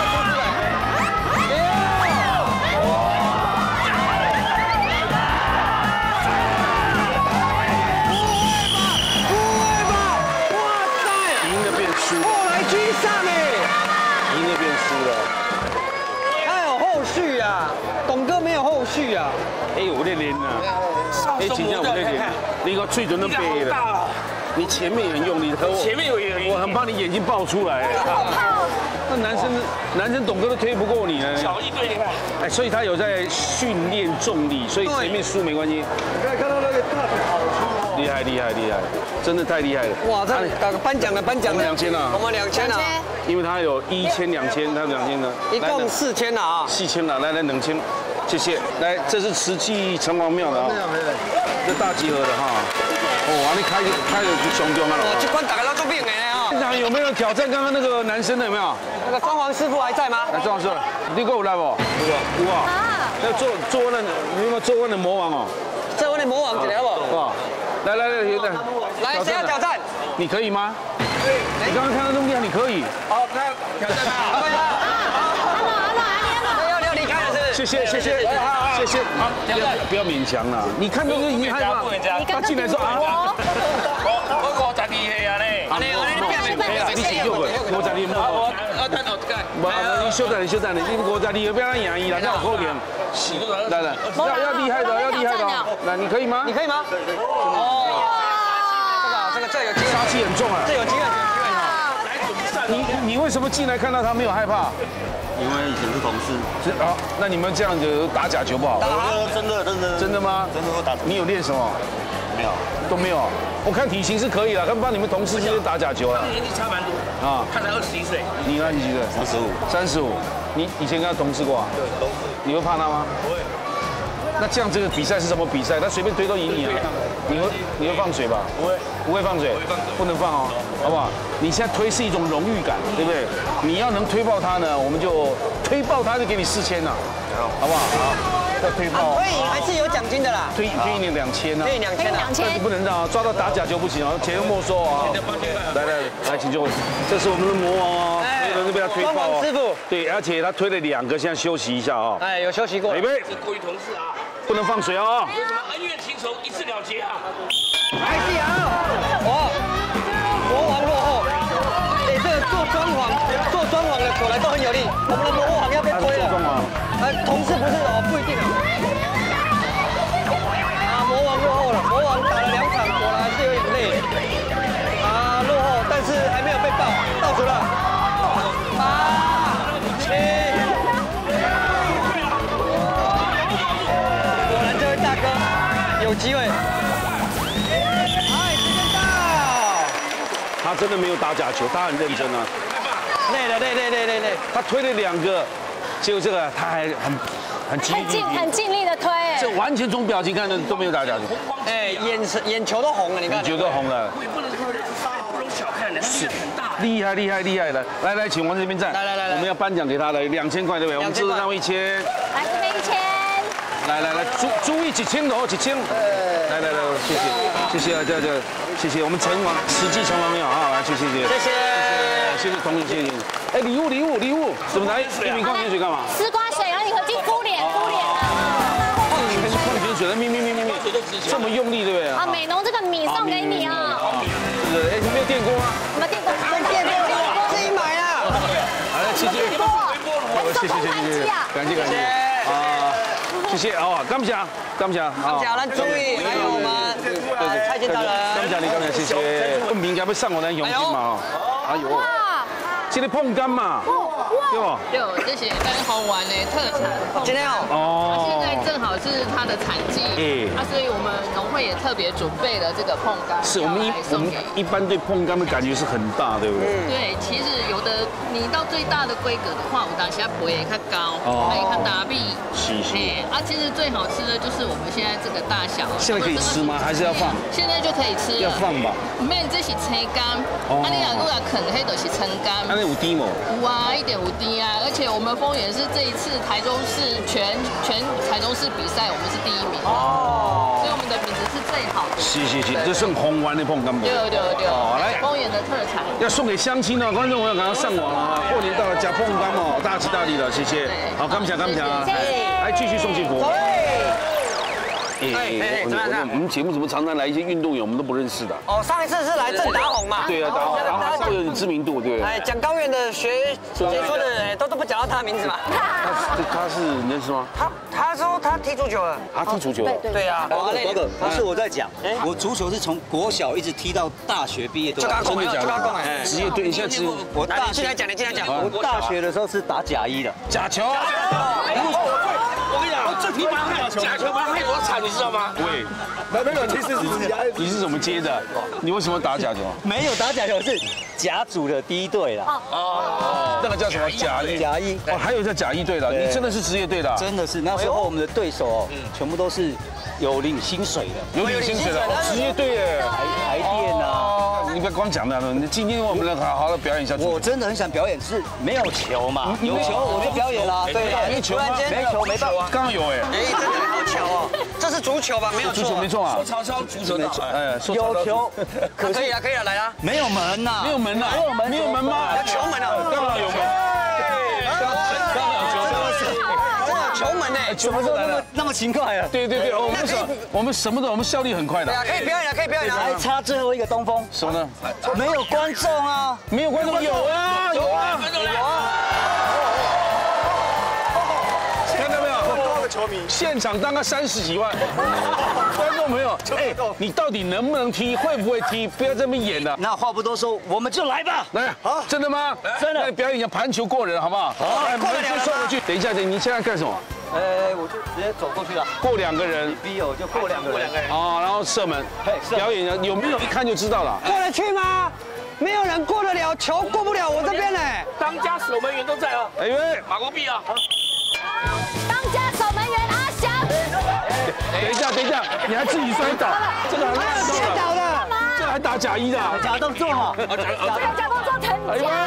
董哥没有后续啊！ 哎，有在练啊！哎，真正有在练，你个嘴唇都白了。你前面也很用力， 前面有， 我很怕你眼睛爆出来。 好怕。 那男生董哥都推不过你呢。 巧力最厉害。 哎，所以他有在训练重力，所以前面输没关系。 可以看到那个大腿好粗哦。 厉害，真的太厉害了。 哇，这颁奖了。 我们2000了。 我们2000了。 因为他有1000、2000，他2000呢。 一共4000了啊。 4000了，来2000，谢谢。来，这是慈济城隍庙的啊，这大集合的哈。哦，你开的雄中啊！ 我这关大家都做病的啊。 现场有没有挑战刚刚那个男生的有没有？ 那个装潢师傅还在吗？ 来，装潢师傅，你给我来不？有啊。要做那，你有没有做那魔王哦？ 做那魔王一个好不？ 哇！来， 来，谁要挑战？ 你可以吗？你刚刚看到那么厉害，你可以。 好，那挑战他。 要离开了是？ 谢谢。好，不要勉强了。你看这个遗憾吗？他进来说啊， 我52岁啊嘞。 你是6个，52 我等我这个。 你休等，你52不要让赢伊啦，这好可怜。来，要厉害的。来，你可以吗？ 你可以吗？哦，这有机会。 杀气很重啊。 这有机会。 你为什么进来看到他没有害怕？ 因为以前是同事。 好，那你们这样子打假球不好？真的吗？ 真的会打。 你有练什么？ 没有， 都没有。我看体型是可以了，看帮你们同事之间打假球了。 年纪差蛮多啊，他才21岁。 你呢？你几岁？35。你以前跟他同事过啊？ 对，都。 你会怕他吗？ 不会。 那这样这个比赛是什么比赛？他随便推都赢你啊！你会放水吧？不会放水，不能放哦，好不好？你现在推是一种荣誉感，对不对？你要能推爆他呢，我们就推爆他就给你4000了，好不好？好，要推爆。 推赢还是有奖金的啦。 推赢2000啊。 推赢2000啊。 但是不能让抓到打假球不行哦，钱又没收啊。来，请就这是我们的魔王哦，这被他推爆哦。师傅。对，而且他推了2个，现在休息一下啊。 哎，有休息过。 预备。 是过于同事啊。 不能放水哦。 为什么恩怨情仇一次了结啊？ 来记好，哇，魔王落后。哎，这个做装潢的果然都很有力。我们的魔王要被推了。同事不是哦，不一定啊。魔王落后了，魔王打了2场，果然是有点累。落后，但是还没有被爆，倒数了。8、7。有机会，时间到。 他真的没有打假球，他很认真啊。 累。 他推了2个，结果这个他还很尽力的推。 这完全从表情看的都没有打假球。 哎，眼球都红了，你看。 眼球都红了。 不容小看的，是很大。 厉害的。来，请往这边站。来，我们要颁奖给他的2000块，对不对？我们制作单位1000。 来，这边1000。来， 注意1000哦，1000。来，谢谢啊，谢谢我们慈济城隍庙啊，来，谢谢同学，谢谢。哎，礼物，怎么来一瓶矿泉水干嘛？ 丝瓜水，然后你回去敷脸啊。 矿泉水，咪，这么用力，对不对？ 啊，美浓这个米送给你啊。 对，哎，你没有电锅吗？ 没有电锅， 自己买啊。 好了，谢谢，感谢啊。谢谢啊，感谢咱注意，还有我们蔡建大人， 感谢，谢谢。问名该不上我的永金嘛？哎呦，这个碰柑嘛，对吧？ 对，这是跟红丸的特产。 今天哦，现在正好是它的产季，所以我们农会也特别准备了这个碰柑。 是我们一般对碰柑的感觉是很大，对不对？ 对，其实有的你到最大的规格的话，有当时它不会较高，还有它大臂。其实最好吃的就是我们现在这个大小。 现在可以吃吗？还是要放？ 现在就可以吃了。 要放吧。 没，这是青柑，你若啃黑的是青柑。 那有低吗？ 有啊，一点5滴啊！而且我们丰原是这一次台中市全台中市比赛，我们是第1名所以我们的品质是最好的。是， 这算红丸的碰柑。 对。来，丰原的特产。 要送给乡亲哦，观众朋友赶快上网啊！过年到了，加碰柑哦，大吉大利了，谢谢。好，感谢。来继续送幸福。我们节目怎么常常来一些运动员我们都不认识的？ 哦，上一次是来郑达宏嘛？ 对啊，达宏有点知名度，对不对？ 哎，讲高原的解说的人都不讲到他的名字嘛？ 他是你认识吗？ 他说他踢足球了， 他踢足球了。 对啊， 宝哥，不是我在讲，我足球是从国小一直踢到大学毕业都。 真的假的？职业队，现在我大进来讲，你进来讲。 我大学的时候是打甲一的。 假球。 我跟你讲，你把假球把他害多惨，你知道吗？ 对， 没有，其实是你是怎么接的？你为什么打假球？ 没有打甲球，是甲组的第一队啦。 哦，那个叫什么甲一？ 甲一。 哦，还有叫甲一队的，你真的是职业队的？ 真的是，那时候我们的对手哦，全部都是有领薪水的， 有领薪水的，职业队耶， 台电啊。 你不要光讲的，今天我们能好好的表演一下。 我真的很想表演，是没有球嘛，有球我就表演啦。对啊， 没球吗？ 没球没办法。 刚刚有哎。 哎，真的好巧哦，这是足球吧？没有足球没错啊。 说曹操足球的， 哎， 有球， 可以了，可以了，来啦。 没有门呐， 没有门呐，没有门吗？ 要球门啊， 刚好有门。 球门呢？ 怎么那么勤快啊？ 对，我们什么都，我们效率很快的。 对啊，可以表演了，可以表演了。 还差最后一个东风， 什么呢？ 没有观众啊， 没有观众，有啊，有啊，看到没有？ 多的球迷， 现场大概30几万观众朋友，哎，你到底能不能踢？会不会踢？不要这么演了。 那话不多说，我们就来吧。 来，好，真的吗？ 真的。 来表演一下盘球过人，好不好？好，过人就送回去。等一下，你现在干什么？ 我就直接走过去了。 过2个人， 逼我就过2个人。 哦，然后射门，表演一下，有没有一看就知道了？ 过得去吗？没有人过得了，球过不了我这边嘞。 当家守门员都在啊。 哎喂， 马国碧啊。 当家守门员阿翔。 等一下，你还自己摔倒，这个很烂跌倒的， 这还打甲一的， 假动作嘛。 假动作成家。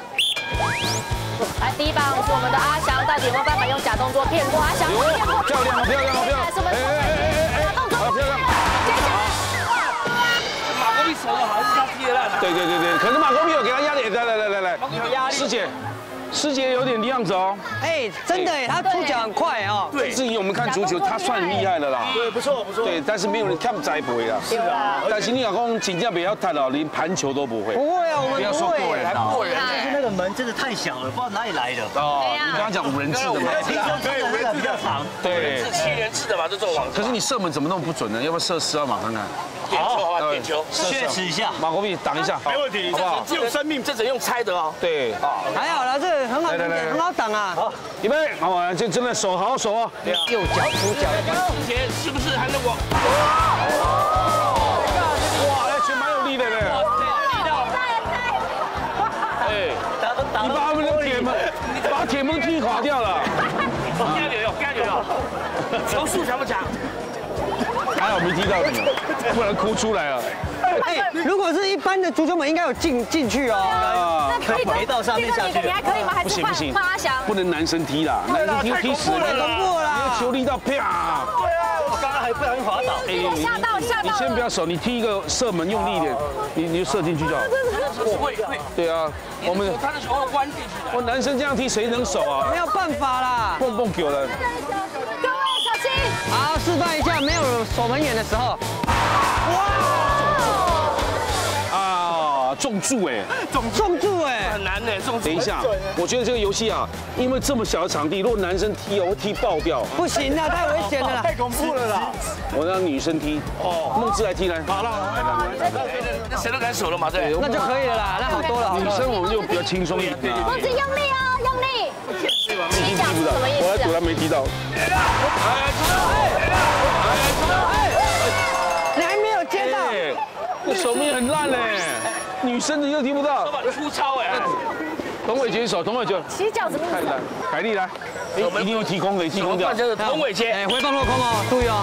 来，第一棒是我们的阿翔，到底有没有办法用假动作骗过阿翔？ 漂亮！ 是我们假动作， 好漂亮！ 接下来， 马国碧守得好，还是他踢得烂？ 对，可是马国碧有给他压力，来，师姐有点样子哦。 哎，真的哎，他出脚很快哦。 对，至于我们看足球，他算厉害的啦。 对，不错。 对，但是没有人看栽培啦。 是啊。 但是你老公请假不要太老，连盘球都不会。 不会啊，我们不要说过人啊。 就是那个门真的太小了，不知道哪里来的。 哦，你刚刚讲5人制的嘛？ 听说这个那个比较长。 对。 是7人制的嘛，这种网。 可是你射门怎么那么不准呢？要不要射12码看看？ 好，点球， 确实一下。 马国碧挡一下， 没问题， 好不好？ 只有生命，这只能用猜的哦。 对， 还好啦，这个很好，很好挡啊。 好，预备，好，就真的手好好守哦。 右脚出脚， 之前是不是还能往？ 哇，哎，其实蛮有力的嘞。哎，你把他们的铁门，把铁门踢垮掉了。 加油！球速强不强？ 还好没踢到你，不然哭出来了。 哎，如果是一般的足球门，应该有进去哦。 那可以回到上面下去。 你还可以吗？还是不行， 换阿翔？ 不能男生踢啦，男生踢死人了，你的球力到啪。 对啊，我刚刚还不小心滑倒。 吓到！ 你先不要守，你踢一个射门用力一点，你就射进去就好。 会。 对啊，我们他的球会弯进去的。 我男生这样踢谁能守啊？ 没有办法啦。 蹦球了。 各位小心！ 好，示范一下没有守门员的时候。 中柱哎， 中柱哎， 很难呢，中柱。 等一下，我觉得这个游戏啊，因为这么小的场地，如果男生踢会踢爆掉。 不行啊，太危险了啦， 太恐怖了啦！ 我让女生踢，孟姿来踢来。好了， 那谁都敢守了嘛，对。 那就可以了啦，那好多了。 女生我们就比较轻松一点。 孟姿用力哦，用力。 踢脚是什么意思？我还赌他没踢到。 你还没有接到， 这手面很烂嘞。女生的又踢不到， 手法粗糙哎！ 童伟杰手，童伟杰起脚怎么？ 看来，凯丽来，一定有踢空的，踢空掉。 童伟杰， 哎，回放落空哦，注意哦。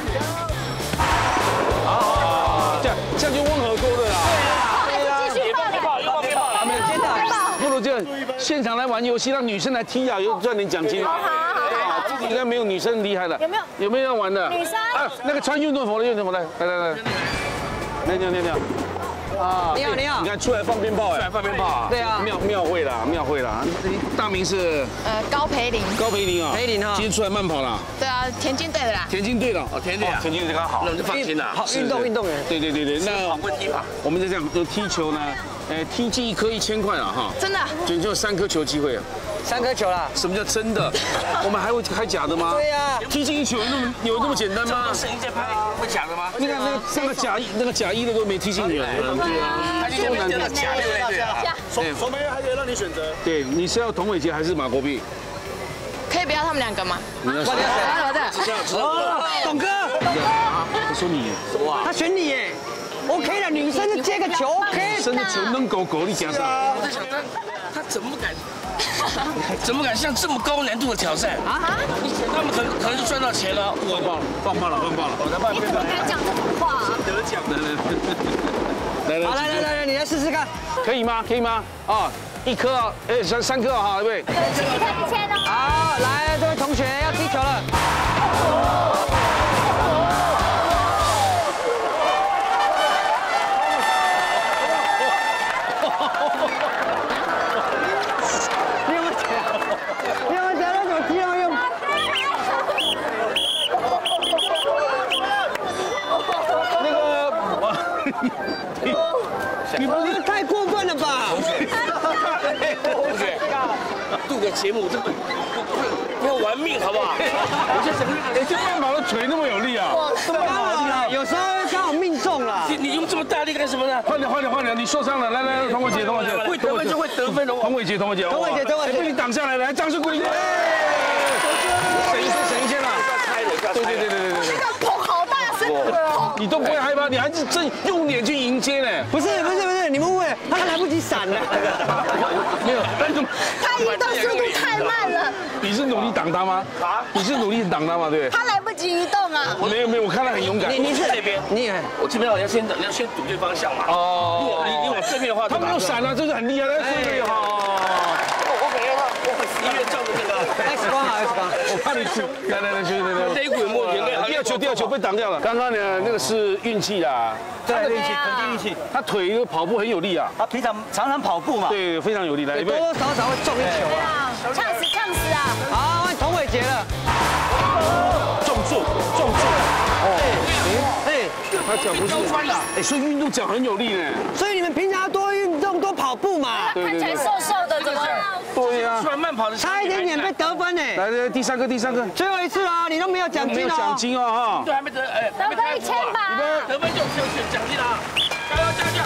好，这样就温和多了啦。 对啦，继续爆， 又爆， 没有接到， 不如就现场来玩游戏，让女生来踢啊，有赚点奖金嘛。好，这应该没有女生厉害的。有没有要玩的？ 女生啊，那个穿运动服的，来，亮。啊， 你好， 你看出来放鞭炮哎， 放鞭炮啊！ 对啊， 庙会啦。大名是高培林啊， 培林啊， 今天出来慢跑啦。 对啊，田径队的啦。 田径队了， 哦，田径队刚好，那我们就放心了。 好，运动员。 对，那跑问题嘛， 我们就这样，就踢球呢， 踢进1颗1000块啊哈！ 真的？ 就3颗球机会啊 ，3颗球啦。 什么叫真的？我们还会开假的吗？ 对呀， 踢进1球有那么简单吗？ 摄影在拍，会假的吗？ 你看那个假一的都没踢进去，对啊，多难看。 假对不对？ 守门员还可以让你选择。 对，你是要童伟杰还是马国碧？ 可以不要他们2个吗？ 你要选。 董哥， 他说你， 哇，他选你耶。OK 了，女生就接个球 ，OK。 真的球能狗你讲啥？ 我在想他怎么敢像这么高难度的挑战啊？他们可能就赚到钱了。 棒爆了！ 你怎么敢讲这种话？ 得奖的。 好，来，你来试试看， 可以吗？啊，1颗啊，3颗哈，对不对？ 好，来，这位同学要踢球了。 你不是太过分了吧？ 同学，录个节目这么不要玩命好不好？我就想， 这慢跑的腿那么有力啊！ 有时候刚好命中了。 你用这么大力干什么呢？ 换点，你受伤了，来，童伟杰， 会得分就会得分的。 童伟杰，被你挡下来了，来掌声鼓励！省一千了。对。 这个捧好大声， 你都不会害怕，你还是真用脸去迎接呢？ 不是，你们误会，他来不及闪了。 没有， 他移动速度太慢了。 你是努力挡他吗？你是努力挡他吗？对。 他来不及移动啊。 没有，我看他很勇敢。 你是哪边？我这边要先赌对方向嘛。哦。你往这边的话， 他没有闪啊，这是很厉害的，对哈。 我感觉我医院照的那个 X 光， 我怕你出，来， 这一股墨眼泪。 第二球被挡掉了。刚刚呢，那个是运气啦， 对，运气，肯定运气。 他腿跑步很有力啊， 他平常常跑步嘛， 对，非常有力。来， 多多少少会中1球啊。 呛死啊！ 好，换童伟杰了。 重注。他脚不是穿了，所以运动脚很有力呢。 所以你们平常要多运动，多跑步嘛。 看起来瘦瘦的，怎么？ 对呀， 突然慢跑的， 差一点点被得分呢。 来，第三个， 最后一次啊，你都没有奖金哦。 没有奖金哦，哈。 对，还没得， 得分1000吧。 得分就奖金了啊！加油！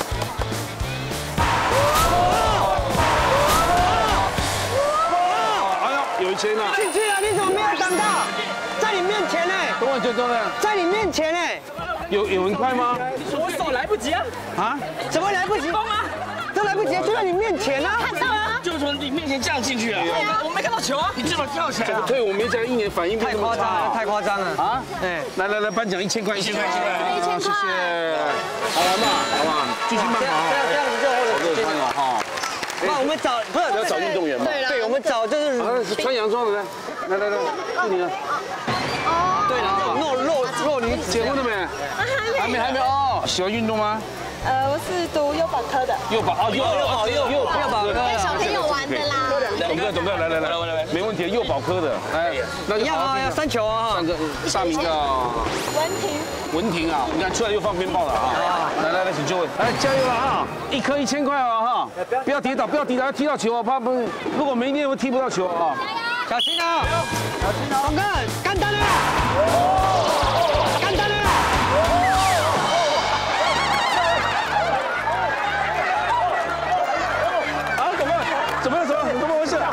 哎呦，有1000啊！ 进去了，你怎么没有挡到？在你面前呢。 等我就到了， 在你面前呢。 有很快吗？ 我手来不及啊！啊？怎么来不及？这来不及，就在你面前啊！ 看到了， 就从你面前这样进去啊！ 我没看到球啊！ 你这么跳起来啊！ 对，我没讲1年反应太夸张了，太夸张了啊！哎， 来，颁奖1000块，谢谢。好玩嘛，好不好？继续慢跑。 这样子就好热穿了哈。 那我们找不是要找运动员嘛？ 对，我们找就是穿洋装的来，是你了。 对了，弱女子。 结婚了没？还没哦。喜欢运动吗？ 我是读幼保科的。 幼保科。 跟小朋友玩的啦。 懂个，来，没问题，幼保科的。哎，那就好。 要3球啊！ 大名叫文婷啊，你看出来又放鞭炮了啊！来，请就位，来加油了啊！1颗1000块啊哈！不要跌倒，要踢到球啊！怕不是，如果没练会踢不到球啊！ 小心啊！董哥，干单了！干单了！ 啊，怎么回事？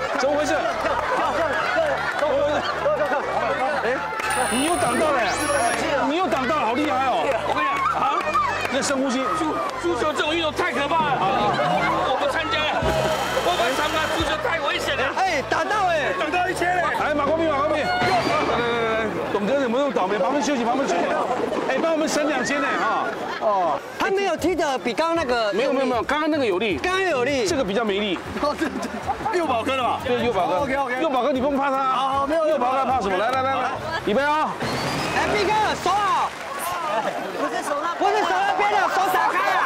哎，你又挡到了，好厉害哦！我跟你讲啊，那深呼吸， 足球这种运动太可怕了，我不参加，我不参加，足球太危险了。 哎，打到1000嘞！ 来，马光明，来，董哥有没有倒霉？旁边休息。哎，帮我们省2000呢啊！哦， 他没有踢的比刚刚那个没有，刚刚那个有力，这个比较没力。 幼保科的嘛？ 对，幼保科。OK。幼保科你不用怕他。好，没有。幼保科怕什么？来，预备啊！ 来，毕哥手好。不是手那边的，手打开啊！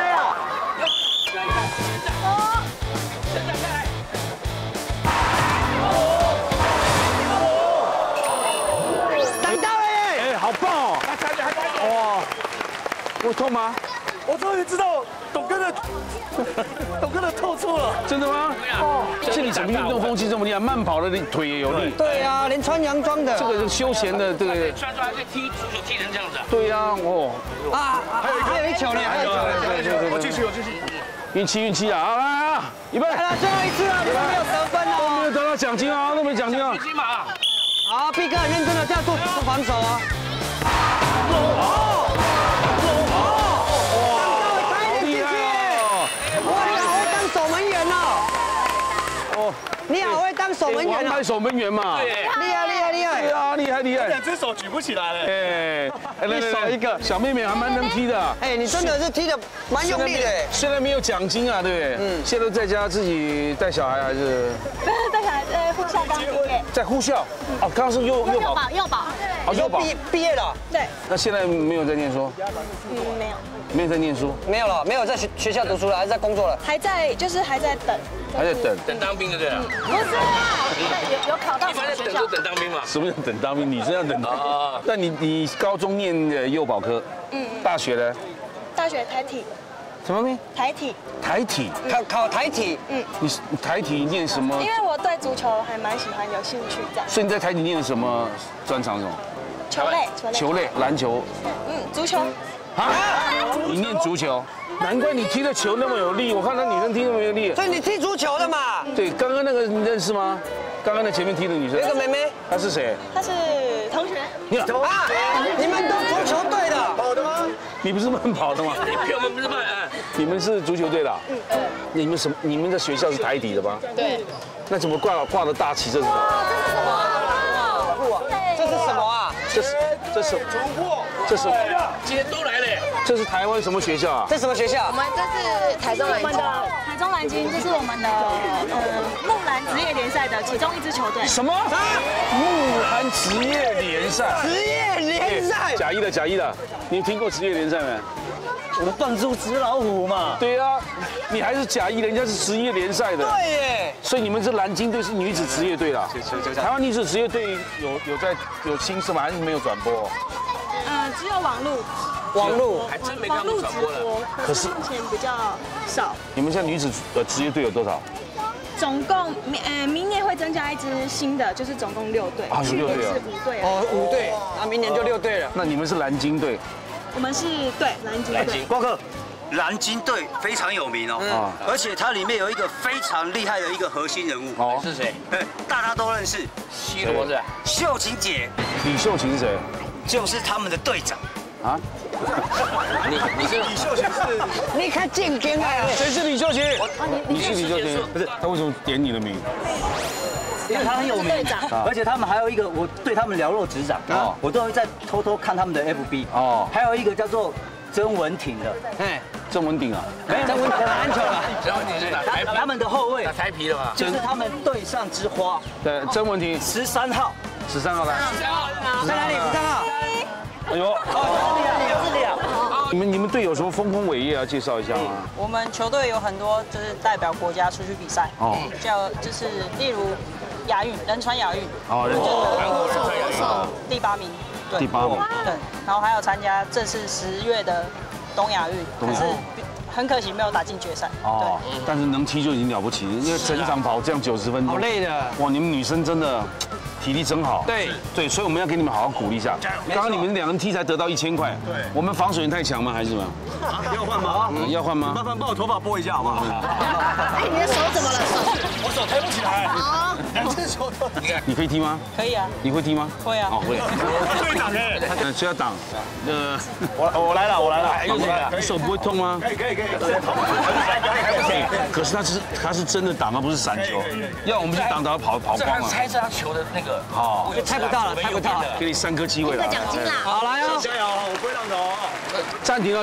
挡到了耶！ 哎，好棒哦！哇，我痛吗？ 我终于知道董哥的透出了， 真的吗？哦，这你怎么运动风气这么厉害？慢跑的腿也有力。 对啊，连穿洋装的。 这个是休闲的，对。 穿出来可以踢足球，踢成这样子。 对呀，哦。 啊，还有一球呢，还有一球。 对，我继续。 运气啊！来啊，预备。 来了，最后一次了，你们没有得分哦。 都没有得到奖金啊，都没奖金啊。 金马。 好，B哥很认真的这样做防守啊。你好会当守门员王牌守门员嘛， 厉害！ 对啊，厉害！ 两只手举不起来了， 一手一个。 小妹妹还蛮能踢的， 哎，你真的是踢的蛮用力的。 虽然没有奖金啊，对不对？嗯。现在在家自己带小孩还是？ 不是带小孩在护校当毕业。 在护校？哦，刚刚是幼保。哦，幼保毕业了。对。 那现在没有在念书？ 没有。 没有在念书？ 没有了，没有在学校读书了，还是在工作了？ 还在等。 还在等当兵的对啊？ 不是啊，有考到什么学校？ 等当兵嘛？ 什么叫等当兵？女生要等啊？那你高中念的幼保科，大学呢？ 大学台体。 什么名？ 台体。 台体？ 考台体？ 你台体念什么？ 因为我对足球还蛮喜欢，有兴趣这样。 所以你在台体念什么专长？什么？球类，篮球。 足球。 啊？你念足球？难怪你踢的球那么有力，我看那女生踢那么有力。 所以你踢足球的嘛？ 对，刚刚那个你认识吗？刚刚那前面踢的女生。 有一个妹妹。 她是谁？ 她是同学。 你们都足球队的？ 跑的吗？ 你不是慢跑的吗？ 我们不是慢。 你们是足球队的？你们的学校是台体的吗？ 对。 那怎么挂的大旗？这是什么？ 这是什么啊？ 这是这是今天都来了。 这是台湾什么学校啊？ 这什么学校？ 我们这是台中蓝鲸。台中蓝鲸，这是我们的木兰职业联赛的其中一支球队。 什么？木兰职业联赛？ 职业联赛？ 假一的，你听过职业联赛没？ 我们扮出纸老虎嘛。 对啊，你还是假一，人家是职业联赛的。 对耶。 所以你们这蓝鲸队是女子职业队啦。台湾女子职业队有新是吗？还是没有转播？ 只有网路还真没看过转播了。 可是目前比较少。 你们现在女子的职业队有多少？ 总共明年会增加一支新的，就是总共6队。 啊，有6队啊。 是5队。 哦，5队，那明年就6队了。 那你们是蓝鲸队？ 我们是对蓝鲸队。 光哥，蓝鲸队非常有名哦，而且它里面有一个非常厉害的一个核心人物哦，是谁？ 大家都认识 ，C罗是？ 秀琴姐。 李秀琴是谁？ 就是他们的队长。啊？ 你是李秀琴是？ 你看健健啊！ 谁是李秀琴？你是李秀琴？不是，他为什么点你的名？ 因为他很有名，而且他们还有一个，我对他们了若指掌啊，我都会在偷偷看他们的 FB 哦。还有一个叫做曾文婷的， 曾文鼎啊， 没有曾文鼎打篮球了， 曾文鼎是打台皮， 他们的后卫打台皮的嘛， 就是他们队上之花。 对，曾文婷 13号 ，13号来， 在哪里？13号。 哎呦， 这里啊。 你们队有什么丰功伟业要介绍一下吗？ 我们球队有很多就是代表国家出去比赛，就是例如亚运，仁川亚运， 韩国仁川亚运第8名， 第8名， 对，然后还有参加这次10月的东亚运，可是很可惜没有打进决赛。 哦，但是能踢就已经了不起，因为整场跑这样90分钟， 好累的。 哇，你们女生真的体力真好。对，所以我们要给你们好好鼓励一下。刚刚你们2人踢才得到1000块，对，我们防守员太强吗？还是什么？ 要换吗？ 要换吗？ 麻烦帮我头发拨一下好不好？ 哎，你的手怎么了？ 我手抬不起来。好，2只手都。 你可以踢吗？ 可以啊。 你会踢吗？ 会啊。 哦，会。 队长哎。 需要挡。 我来了。 你手不会痛吗？ 可以。 可是他是真的挡，而不是闪球。要我们去挡，他跑光了。 猜这他球的那个。 好， 猜不到了。 给你3颗机会了。 1个奖金啦。 好，来哦。 加油，我不会让头。 暂停，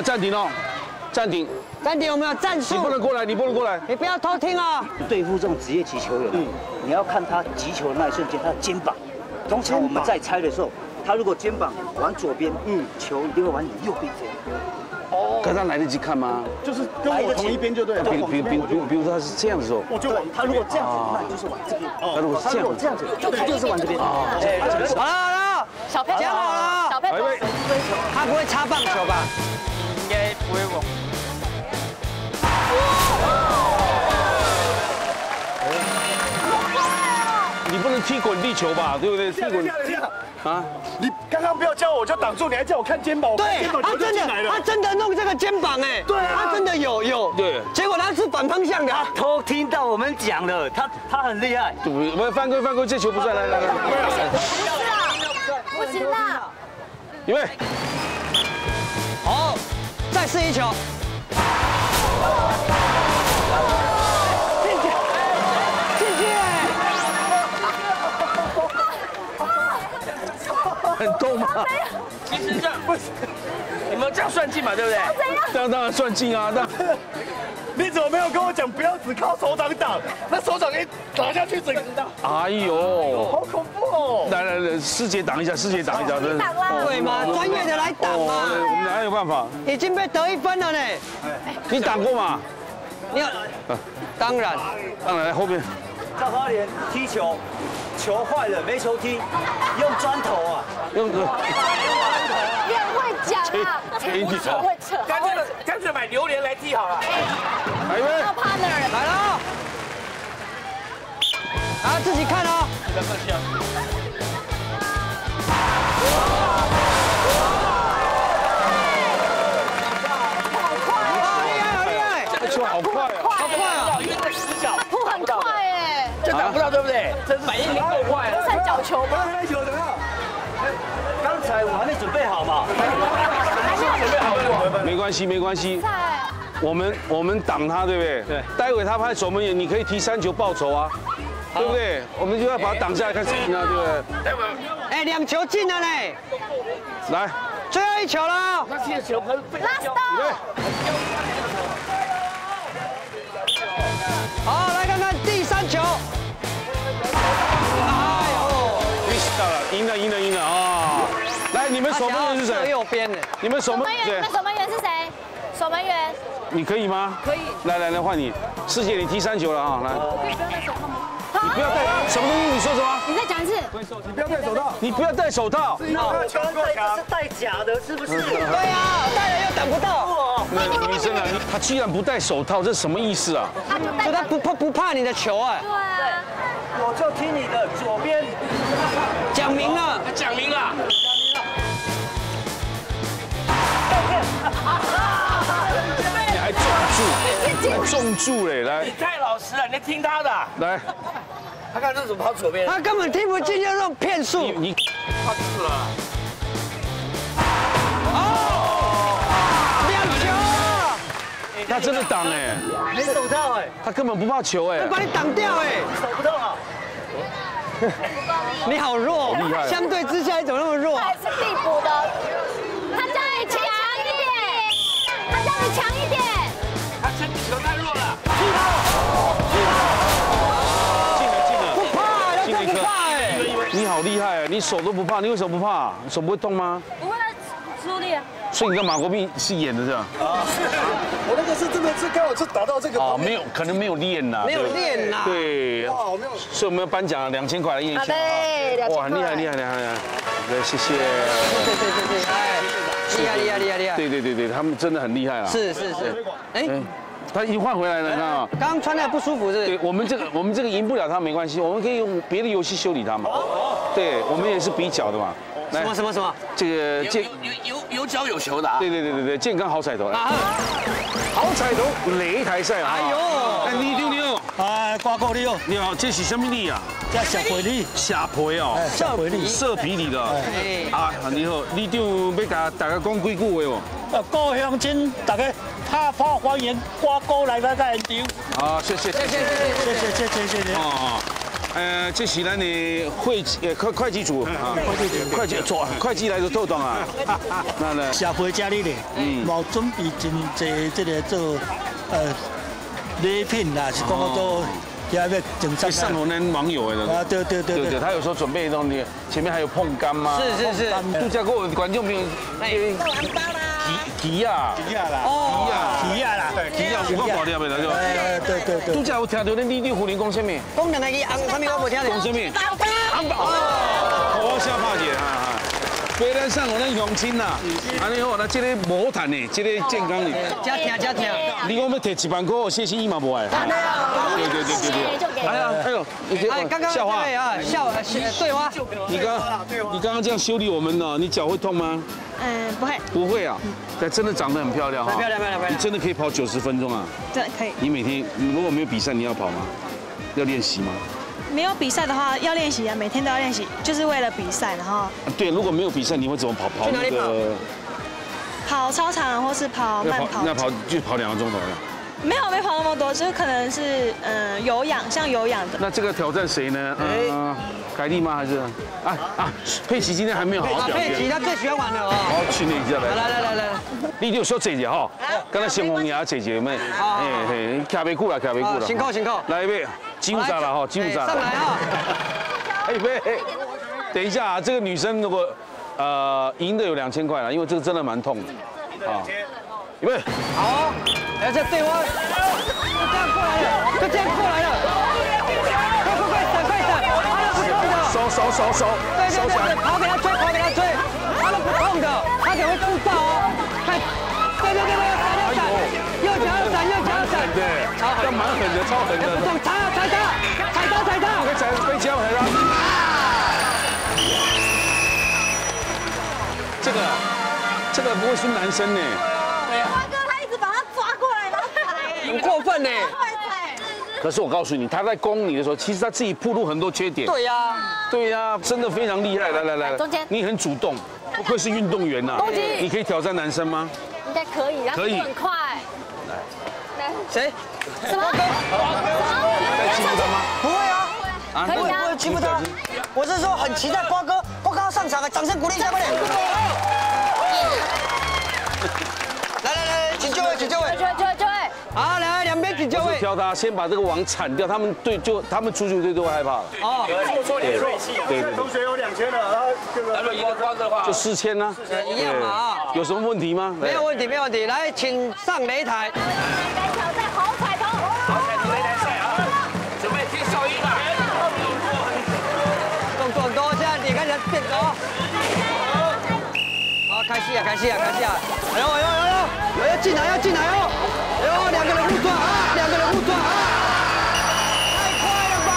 我们有战术。 你不能过来， 你不要偷听啊！ 对付这种职业级球员，你要看他击球的那一瞬间，他的肩膀。通常我们在猜的时候，他如果肩膀往左边，球一定会往你右边飞。 哦，可他来得及看吗？ 就是跟我同一边就对了。 比如说他是这样的时候， 我就他如果这样子，那就是往这边；他如果这样子，就是往这边。 好了， 小佩讲好了， 小佩， 他不会擦棒球吧？ 应该不会往。 踢滚地球吧，对不对？踢滚啊！ 你刚刚不要叫我就挡住，你还叫我看肩膀， 对，他真的弄这个肩膀哎， 对啊， 他真的有， 对， 结果他是反方向的， 他偷听到我们讲了，他很厉害。 我犯规，这球不算，来， 不行啦， 预备， 好，再试一球。 很痛吗？ 其实这样不是，你们这样算进嘛，对不对？ 这样当然算进啊， 你怎么没有跟我讲不要只靠手掌挡？那手掌一打下去，整个知道。 哎呦， 好恐怖哦！ 来，师姐挡一下，真的。 对嘛，专业的来挡嘛。 我们哪有办法？ 已经被得1分了呢。 你挡过吗？ 你有，当然， 来后面。 赵花莲踢球，球坏了没球踢，用砖头啊， 用个。 你很会讲啊， 很会扯，干脆买榴莲来踢好了。 来呗， 来了，啊，自己看哦。 不要客气啊。 球好快啊！ 好快啊！因为这死角扑很快哎， 这打不到对不对？这反应灵够快这算角球吗？ 刚才我还没准备好嘛。 没关系。我们挡他，对不对？对。待会他拍守门员，你可以踢3球报仇啊，对不对？我们就要把他挡下来看谁赢啊，对不对？ 哎，2球进了呢。 来， 最后1球了。 那踢的球很费劲。 好，来看看第3球。哎呦， 到了，赢了啊！来，你们守门员是谁？ 右边的。 你们守门员是谁？守门员。 你可以吗？ 可以。 来换你，师姐你踢3球了啊！来。 可以不要戴手套吗？ 你不要戴什么东西？你说什么？ 你再讲一次。 你不要戴手套。 你不要戴手套。 球是戴假的，是不是？ 对呀，戴了又挡不到。 那女生啊，她居然不戴手套，这什么意思啊？ 就他不怕你的球哎。 对啊。 我就听你的，左边。 讲明了。 讲明了。 你还中柱嘞！来。 你太老实了，你听他的。 来。 他看这怎么跑左边？ 他根本听不进，就用骗术。 你他死了。 他真的挡哎， 没手套哎， 他根本不怕球哎， 他把你挡掉哎， 手不痛啊。 你好弱， 厉害， 相对之下你怎么那么弱？ 还是替补的，他叫你强一点，他叫你强一点， 他身体球太弱了， 进了， 不怕，他真不怕哎， 你好厉害哎，你手都不怕，你为什么不怕？你手不会动吗？ 不会出力啊。 所以你跟马国斌是演的是吧？ 我那个是真的是刚好是打到这个。 没有，可能没有练呐。 没有练呐。 对。哇，我没有。所以我们要颁奖2000块来验一下。 对， 哇，很厉害，厉害。对，谢谢。 厉害。 对，他们真的很厉害啊。 是。哎， 他已经换回来了，你看啊。 刚刚穿的不舒服是？ 对，我们这个赢不了他没关系，我们可以用别的游戏修理他嘛。对，我们也是比脚的嘛。 什么？ 这个有脚有球的啊！ 对，健康好彩头，好彩头擂台赛啊！哎呦，你好， 哎，瓜哥你好， 你好，这是什么梨啊？ 这小皮梨， 下皮哦，色皮梨的。啊，你好，你就要甲大家讲几句话哦。 各位乡亲，大家大炮欢迎瓜哥来到咱现场。 好，谢谢。 哦。 这是咱的会计组啊，会计来的透动啊。 那呢，社会家里咧，冇准备真济这个做礼品啦，是讲做也要整上。 上我们网友的。 啊，对， 他有时候准备的东西，前面还有碰干吗？ 是。 度假过观众朋友，鸡啊， 鸡啊， 有够大粒的就。 对。 度假有听到你胡林讲什么？ 讲两个字，红什么我无听到。 讲什么？红包。我先拍一下哈。 飞咱上我咱乡亲呐，安尼好，那这个无谈的，这个健康的。 加听加听。 你讲要摕1万块，谢欣怡嘛无爱。对。哎呀，哎呦， 刚刚笑话啊，对花。 你刚刚这样修理我们呢，你脚会痛吗？ 不会。 不会啊，但真的长得很漂亮哈。 漂亮。 你真的可以跑90分钟啊？ 对，可以。 你每天，你如果没有比赛，你要跑吗？要练习吗？ 没有比赛的话要练习啊，每天都要练习，就是为了比赛，然后。 对，如果没有比赛，你会怎么跑？跑那个。 跑操场或是跑慢跑。 那跑就跑2个钟头了。没跑那么多，就是可能是有氧，像有氧的。 那这个挑战谁呢？凯莉吗？还是佩奇今天还没有好好表现。 佩奇他最喜欢玩的哦。 好好训练一下来。 来。 你有小坐一下哈，刚才先锋爷坐一下妹。嘿，徛袂久啦，徛袂久啦。 辛苦。 来一杯，95啦哈，95。 上来哈。 等一下啊，这个女生如果赢的有2000块了，因为这个真的蛮痛的。啊，预备。 好，来这对我，就这样过来了。快闪！ 手， 对，跑给他追，他都不痛的，他可能会触到哦。看，对，右脚要闪， 对，要蛮狠的，超狠的。 不动，踩他， 可以踩飞机要踩他。这个不会是男生呢。 花哥他一直把他抓过来，然后踩， 很过分呢。 可是我告诉你，他在攻你的时候，其实他自己暴露很多缺点。 对呀， 真的非常厉害。来， 中间， 你很主动，不愧是运动员呐。你可以挑战男生吗？ 应该可以， 可以， 很快。 来，谁？ 什么？ 在欺负他吗？ 不会啊， 可以啊， 不会欺负他。我是说很期待瓜哥要上场啊，掌声鼓励一下，快点！来，请就位。好，来2边请就位。 挑他，先把这个网铲掉，他们出去队都会害怕。 哦，说你锐气，对，同学有2000了，然后这个赢的瓜哥的话就4000呢， 一样嘛啊。 有什么问题吗？ 没有问题。来，请上擂台。 来挑战好彩头擂台赛啊！准备听哨音了。 动作很多，现在你看人变高。好，开戏啊！哎呦，要进来哦！哎呦，2个人互撞啊！太快了吧！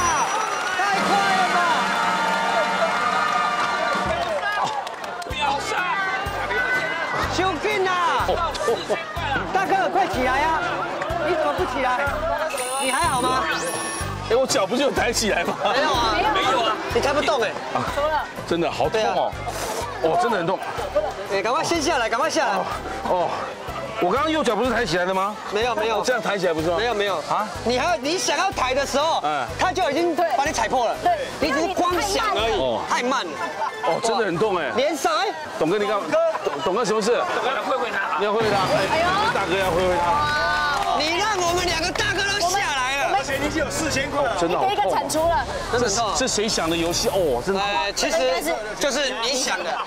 秒杀！ 修劲啊！大哥，快起来呀！你怎么不起来？你还好吗？ 我脚不是有抬起来吗？ 没有啊，你抬不动哎。 真的好痛哦！真的很痛。 赶快先下来， 我刚刚右脚不是抬起来的吗？ 没有， 这样抬起来不是吗？ 没有啊！你想要抬的时候，他就已经把你踩破了。对，你只是光想而已，太慢了。 真的很痛哎！ 连上哎， 董哥，你看，董哥什么事？ 董哥会会他， 你要会会他，大哥要会会他。 你让我们2个大哥都下来了， 而且你已经有4000块了， 真的好痛。 一个铲除了， 真的痛。 是谁想的游戏？真的。 其实就是你想的。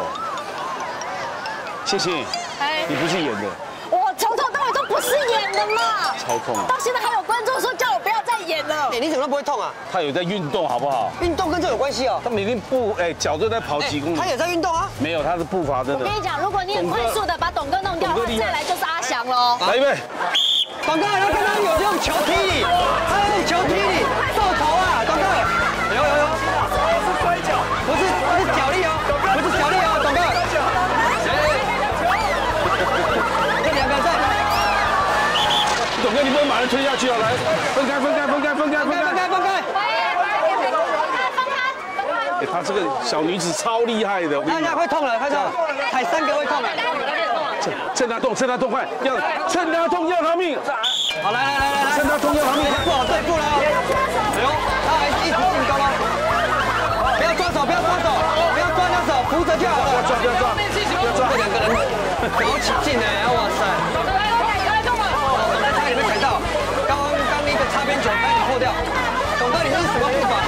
谢谢，你不是演的。 我从头到尾都不是演的嘛， 超痛啊！ 到现在还有观众说叫我不要再演了。 你怎么都不会痛啊？ 他有在运动，好不好？ 运动跟这有关系哦。 他每天脚都在跑几公里。 他也在运动啊？ 没有，他的步伐真的。 我跟你讲，如果你很快速的把董哥弄掉，再来就是阿翔喽。 来一杯。 董哥，他刚刚有用球踢你，受头啊，董哥。有， 是摔跤， 不是脚力哦，董哥。这2个在。 董哥，你不能把人推下去啊！来，分开。他这个小女子超厉害的， 大家会痛了，踩3个会痛了。 趁他痛，快，趁他痛要他命。 好，来， 趁他痛要他命， 不好对付了哦。哎呦，他还一直进攻哦。不要抓手，不要抓那手，扶着就好了。 不要抓， 这2个人搞起劲来，哇塞！差点没踩到，刚一个擦边球，把你破掉。董哥，你这是什么步伐？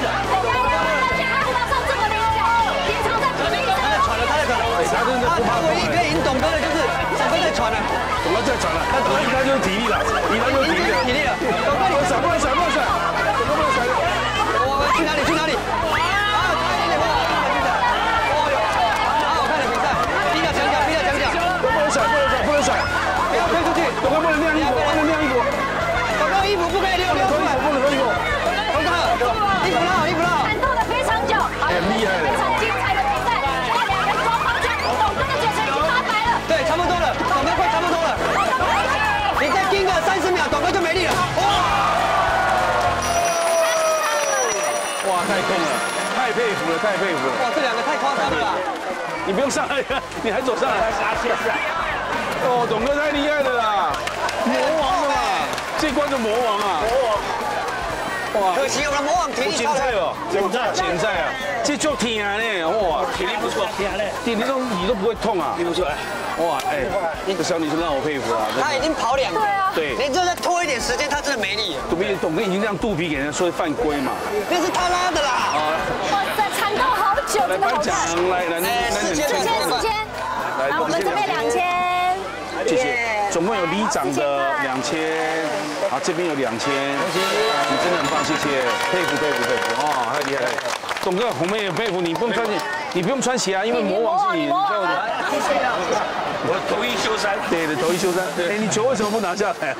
他唯一可以赢董哥的就是董哥在传了， 董哥在传了，那赢他就是体力了， 体力了。董哥你不能甩，董哥不能甩。 我去哪里？啊，差一点点，好好看。 了，太佩服了。 哇，这两个太夸张了啦！ 你不用上来，你还走上来。哦，董哥太厉害了啦，魔王了啦，这关的魔王啊！哇， 可惜我们魔王体力减菜哦，减菜啊，这就挺啊呢，哇， 体力不错， 你那种你都不会痛啊， 体力不错， 哇，哎，这个小女生让我佩服啊， 他已经跑2个， 对， 你就再拖一点时间，他真的没力。 董哥已经让肚皮给人家说犯规嘛， 那是他拉的啦。 哇塞，缠斗好久，真的好看。 来， 4千，然后我们这边2000， 谢谢。总共有里长的2000，好，这边有2000，你真的很棒，谢谢，佩服，哦，太厉害了。董哥，我们也佩服你，不用穿鞋啊，因为魔王是你， 我头一休三。 对的，头一休三。哎，你球为什么不拿下来？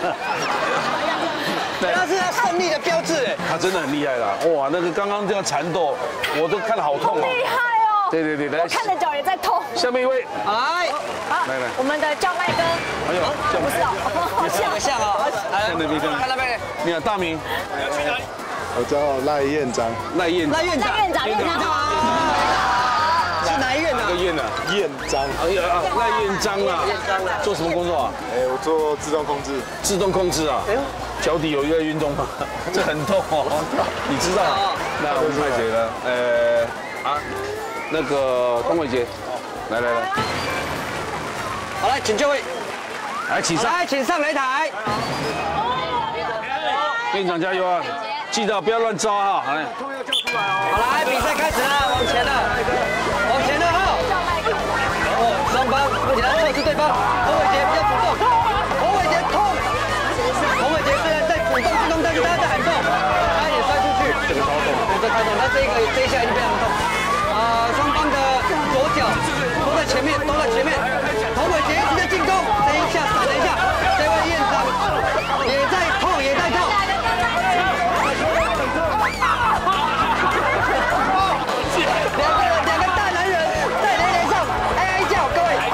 那是他胜利的标志，哎， 他真的很厉害啦，哇，那个刚刚这样缠斗，我都看得好痛哦。 厉害哦！ 对，来， 我看的脚也在痛。 下面一位， 来，我们的叫麦哥， 哎呦， 不是哦，好像哦， 像那边， 看那边， 你好，大名， 我叫赖彦章， 赖院长， 是哪一院的？ 哪个院的？ 彦章， 哎呀，赖院长啊，做什么工作啊？ 哎，我做自动控制。 自动控制啊？哎呦，脚底有一个运动吗？这很痛哦，你知道？那我们派谁呢？那个东伟杰，来， 好，来，请就位， 来起上， 来，请上擂台。 院长加油啊！记得不要乱招哈，来。 好，来，比赛开始了，往前了哈。双方目前来测试对方，洪伟杰比较主动，洪伟杰痛。洪伟杰虽然在主动之中，但是他在喊痛，差一点摔出去。这个超痛，这太痛，他这一下已经非常痛。双方的左脚都在前面，洪伟杰一直在进攻，这一下闪了一下，这位院长也在痛。两个大男人在擂台上哀叫，各位。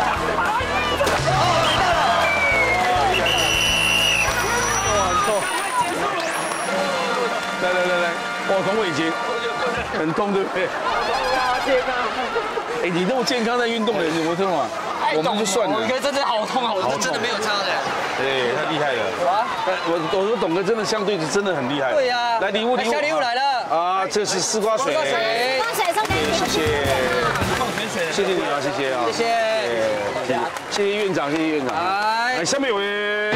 来，哇，童伟杰，很痛对不对？健康。哎，你那么健康在运动的，有没有痛啊？我们就算了。 我觉得真的好痛啊，我真的没有差的。 对，太厉害了。我说董哥真的相对真的很厉害。 对呀。 来礼物小礼物来了。 啊，这是丝瓜水。 送给你， 谢谢。谢谢你啊，谢谢啊。谢谢院长，谢谢院长。来，下面有人。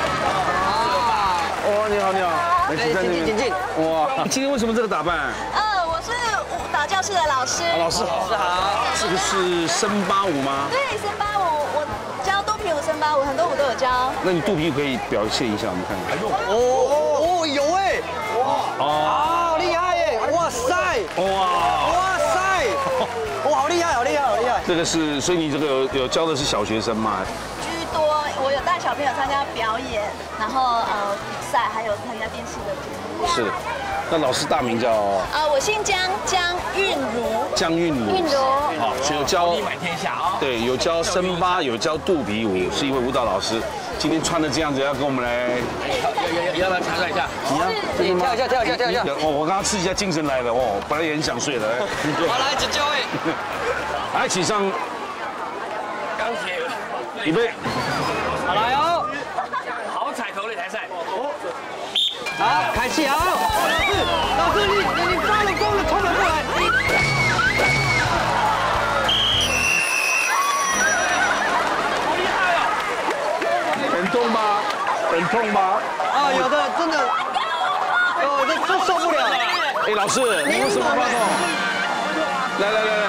哇，你好。 请进。 哇，今天为什么这个打扮？ 我是舞蹈教室的老师。 老师好。这个是森巴舞吗？ 对，森巴舞，我教肚皮舞、森巴舞，很多舞都有教。 那你肚皮舞可以表现一下，我们看看。 哦，有哎。好厉害耶！哇塞！哇，好厉害！ 这个是，所以你这个有教的是小学生吗？ 居多，我有带小朋友参加表演，然后比赛，还有参加电视的节目。 是，那老师大名叫？ 我姓江韵如。 江韵如。好，有教力满天下啊。 对，有教森巴，有教肚皮舞，是一位舞蹈老师。今天穿的这样子，要跟我们来， 要来挑战一下。 你要跳一下。 我刚刚吃一下精神来了，本来也很想睡的。 好，来，请就位。 来，起上。 钢铁。 预备。 好，来哦。 好彩头擂台赛。 好，开气好。老师，你发了功了，冲了过来。 很痛吗？ 有的真的，这受不了。 哎，老师，你为什么发痛？来。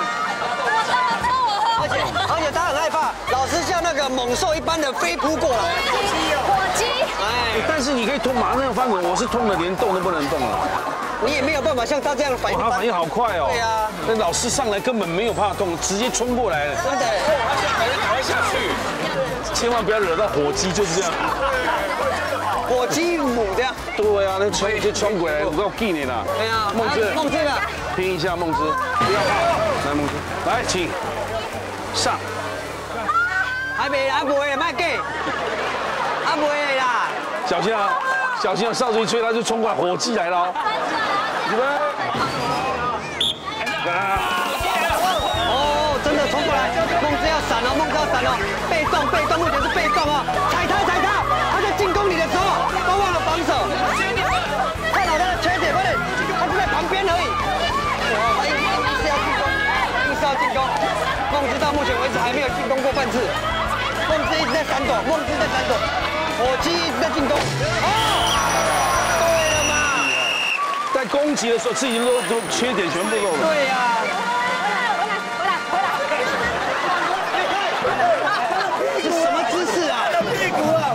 而且他很害怕，老师像那个猛兽一般的飞扑过来。 火鸡。 但是你可以痛马上翻滚，我是痛的连动都不能动了。 你也没有办法像他这样反应。 他反应好快哦。 对呀。 那老师上来根本没有怕痛，直接冲过来了。 真的。 赶快下去。 千万不要惹到火鸡，就是这样。 火鸡母这样。 对啊，那冲过来，我够劲的啦。 对啊。 梦之，拼一下梦之，不要怕。来梦之，来请上。 还没来，不会，卖给。不会啦。 小心啊！小心啊！哨子一吹，他就冲过来，火鸡来了。预备。 哦，真的冲过来，梦之要闪哦，梦之要闪哦，被动，目前是被动哦，踩他，他在进攻你的时候都忘了防守，看好他的缺点，快点，他就在旁边而已。他硬是要进攻，梦之到目前为止还没有进攻过半次，梦之一直在闪躲，火鸡一直在进攻，哦，对了嘛， 在攻击的时候自己都缺点全部漏了。 对呀。这什么姿势啊？屁股啊！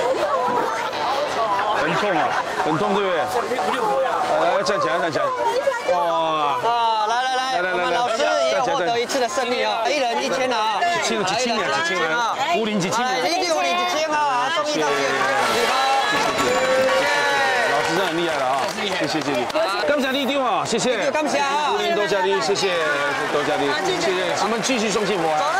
很痛啊，很痛，对不对？来，站起来。哇！ 啊，来，我们老师也有获得一次的胜利啊，一人1000啊， 几千啊，50几千啊， 一定50几千啊，送1到10 老师真的很厉害了啊，谢谢你，感谢你丢啊，谢谢， 感谢啊 ，50多加你，谢谢多加你，谢谢，我们继续送幸福啊。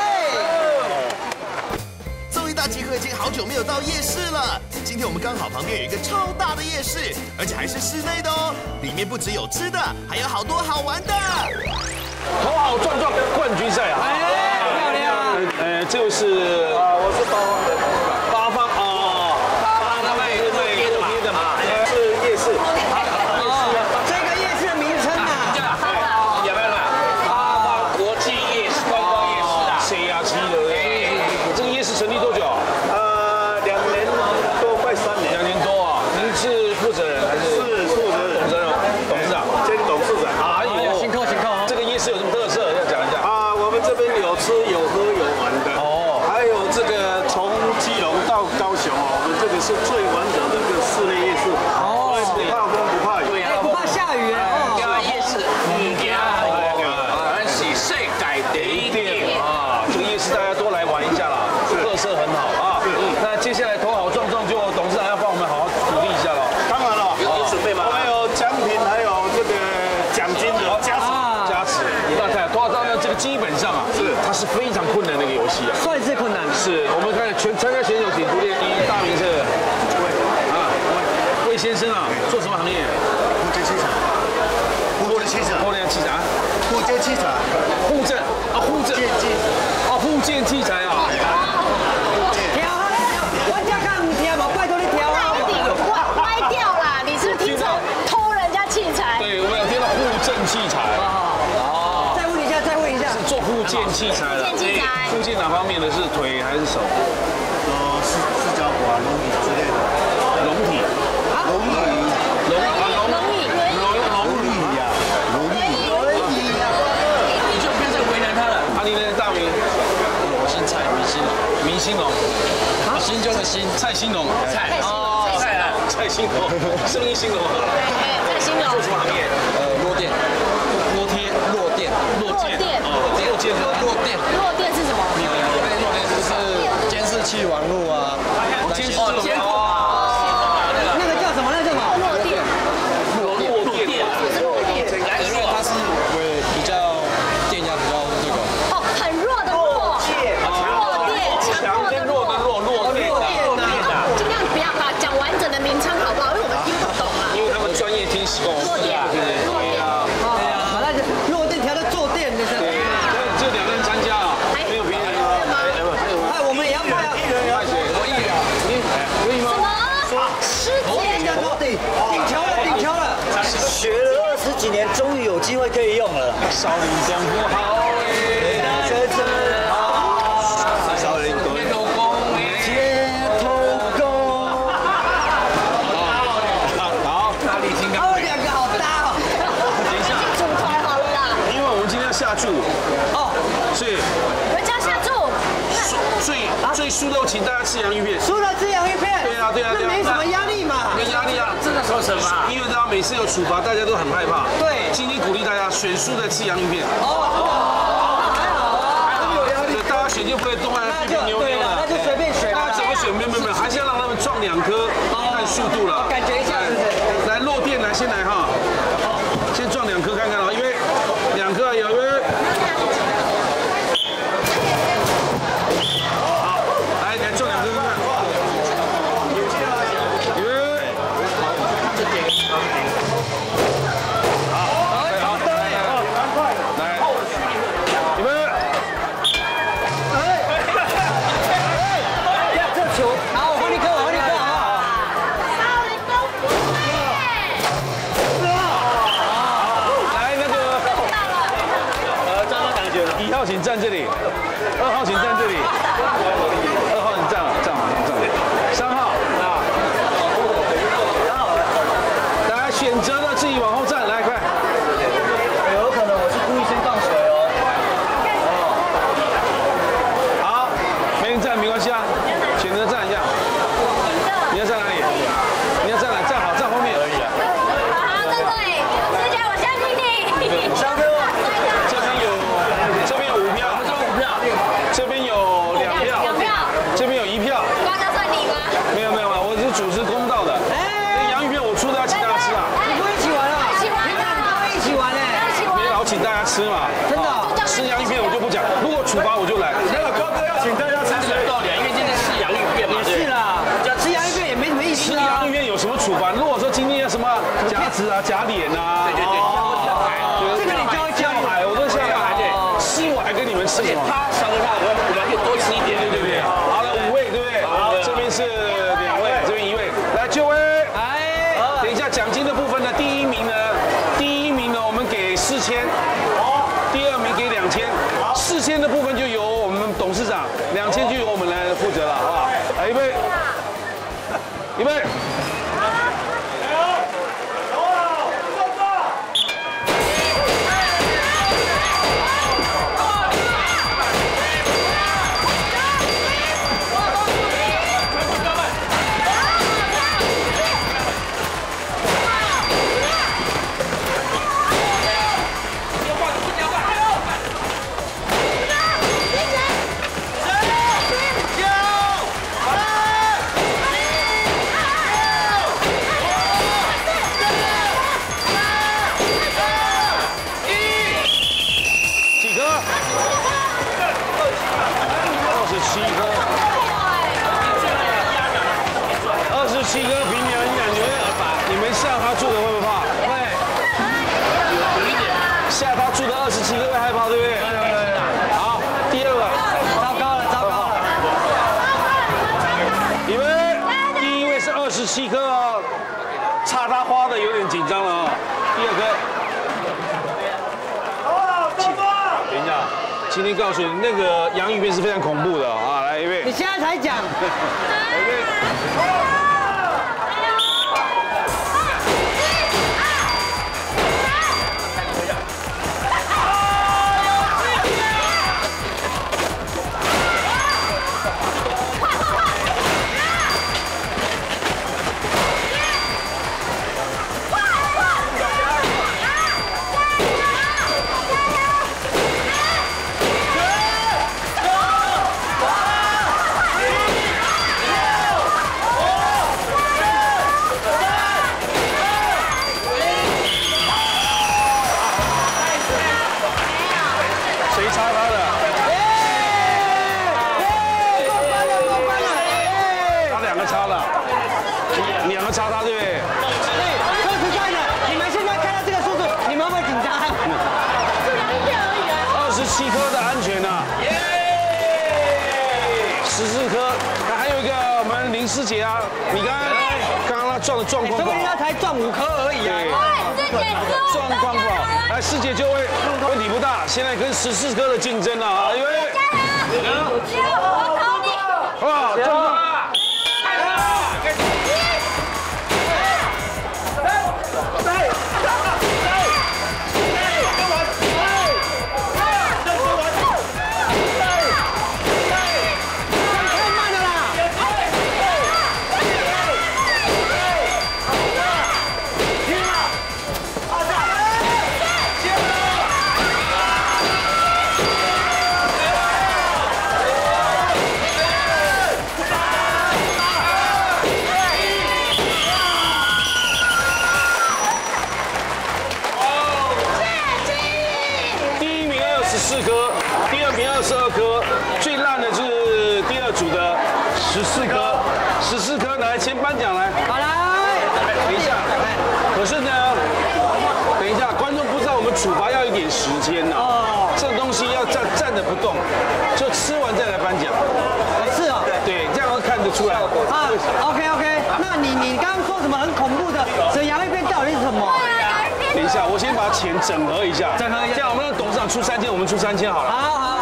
综艺大集合已经好久没有到夜市了，今天我们刚好旁边有一个超大的夜市，而且还是室内的哦，里面不只有吃的，还有好多好玩的。 头好壮冠军赛啊！ 漂亮。 这个是我是八方哦，他卖街的嘛，是夜市。 这个夜市的名称啊， 有没有八方国际夜市观光夜市啊？ 谁呀？记得。这个夜市成立多久 2年多，快3年。 2年多啊！您是负责人还是？ 是负责人， 董事长， 兼董事长。 啊，辛苦。这个夜市有什么特色？要讲一下。 啊，我们这边有吃有喝有玩的。哦。还有这个从基隆到高雄哦，我们这个是最完整的一个室内夜市。哦。不怕风不怕雨。 不怕下雨哦。 夜市，是世界第一店啊！这个夜市大家多来玩一下啦，特色很好啊。那接下来头好壮壮，就董事长要帮我们好好鼓励一下了。 当然了， 有准备吗？ 我们有奖品，还有这个奖金的加持。 那看头好壮壮，这个基本上啊，它是非常困难的一个游戏啊， 算是困难。 是我们看参加选手请出列第一，大名是魏先生啊，做什么行业？ 护建器材。护建器材啊。 我这看唔听嘛，拜托你调啊。 歪掉啦！你是不是听成偷人家器材？ 对，我们有听到护正器材。哦。 再问一下。 是做护建器材的。护建哪方面的？是腿还是手？ 四脚管、龙体之类的。 龙体。 你就不要再为难他了。 啊，你的大名？ 我姓蔡，明兴隆。兴就是兴，蔡兴隆。 蔡兴隆，声音兴隆。 蔡兴隆。 做什么行业？ 落电是什么？ 落电就是监视器网络啊，监控。 那个叫什么？ 落电。 因为它是比较电压比较这个。 哦，很弱的弱。 强跟弱的弱电。 尽量不要把讲完整的名称好不好？因为我们听不懂啊。 因为他们专业听习惯。 落电。 把那个弱电调到坐垫，你知道吗？ 只有2个人参加啊，没有别人。 哎，我们也要派啊。 可以吗？ 师姐， 顶球了。 学了20几年，终于有机会可以用了。 少林江湖好哎， 真好。少林街头功， 好， 哪里听他们2个好搭哦。 等一下， 组团好了啦。 因为我们今天要下注哦，所以人家下注。 最输的请大家吃洋芋片。 输了吃洋芋片。 对啊， 那没什么压力嘛。 没压力啊， 真的说什么？ 因为大家每次有处罚，大家都很害怕。 对， 今天鼓励大家选输的吃洋芋片。 还好有压力。 大家选就不会动啊， 对了，那就随便选。 大家怎么选？没有，还是要让他们撞2颗，看速度了。 感觉一下是不是？ 来落电，先来哈，先撞2颗看看啊，因为2颗有没有？来撞2颗看看。好，来， 请站这里，2号请站这里，2号你站好，站好，3号大家选择的自己往后站，来快。 有可能我是故意先放水哦。 好，没人站没关系啊，选择站一下。你要站哪里？你要站哪？站好，站后面而已啊。 好，站这里，师姐，我相信你。 相信我。 这边有5票，这边有2票，这边有1票。 刚刚算你吗？ 没有，我是主持公道的。那洋芋片我出的要请大家吃啊。 你不会一起玩啊？ 一起玩啊！ 一起玩哎！ 没老请大家吃嘛。 真的。 吃洋芋片我就不讲，如果处罚我就来。 那个哥哥要请大家吃水稻脸，因为今天吃洋芋片嘛。 是啦，吃洋芋片也没什么意思。 吃洋芋片有什么处罚？如果说今天什么夹子啊、夹脸啊， 对， 这个你教一教。 海我都下海对，吃我还跟你们吃什么？ 他少了他，我们可以多吃一点， 对不对？好了，5位对不对？这边是2位，这边1位，来9位。等一下奖金的部分呢，第一名呢我们给4000，第2名给2000，4000的部分就由我们董事长，2000就由我们来负责了，好不好？来预备。27颗平秒，你们吓他住的会不会怕？会，有一点。吓他住的27颗会害怕，对不对？好，第2个， 糟糕了。 你们第1位是27颗哦，差他花的有点紧张了哦。第2颗。等一下，今天告诉你，那个洋芋片是非常恐怖的啊！来，预备。 你现在才讲。 差他对不对？ 说实在的，你们现在看到这个数字，你们会不会紧张 ？27颗的安全啊，14颗，还有一个我们林师姐啊，你刚刚他撞的状况不好， 他才撞5颗而已啊。 状况不好，来师姐就会问题不大，现在跟14颗的竞争啊，因为哇，状况。14颗，第2名22颗，最烂的是第2组的14颗，14颗来先颁奖来。 好来， 等一下，可是呢，等一下，观众不知道我们处罚要一点时间呐。哦。这种东西要站着不动，就吃完再来颁奖。 是哦。 对，这样看得出来。 啊 ，OK， 那你刚刚说什么很恐怖的？这洋芋片到底是什么？ 等一下，我先把钱整合一下，这样我们让董事长出3000，我们出3000好了。 好。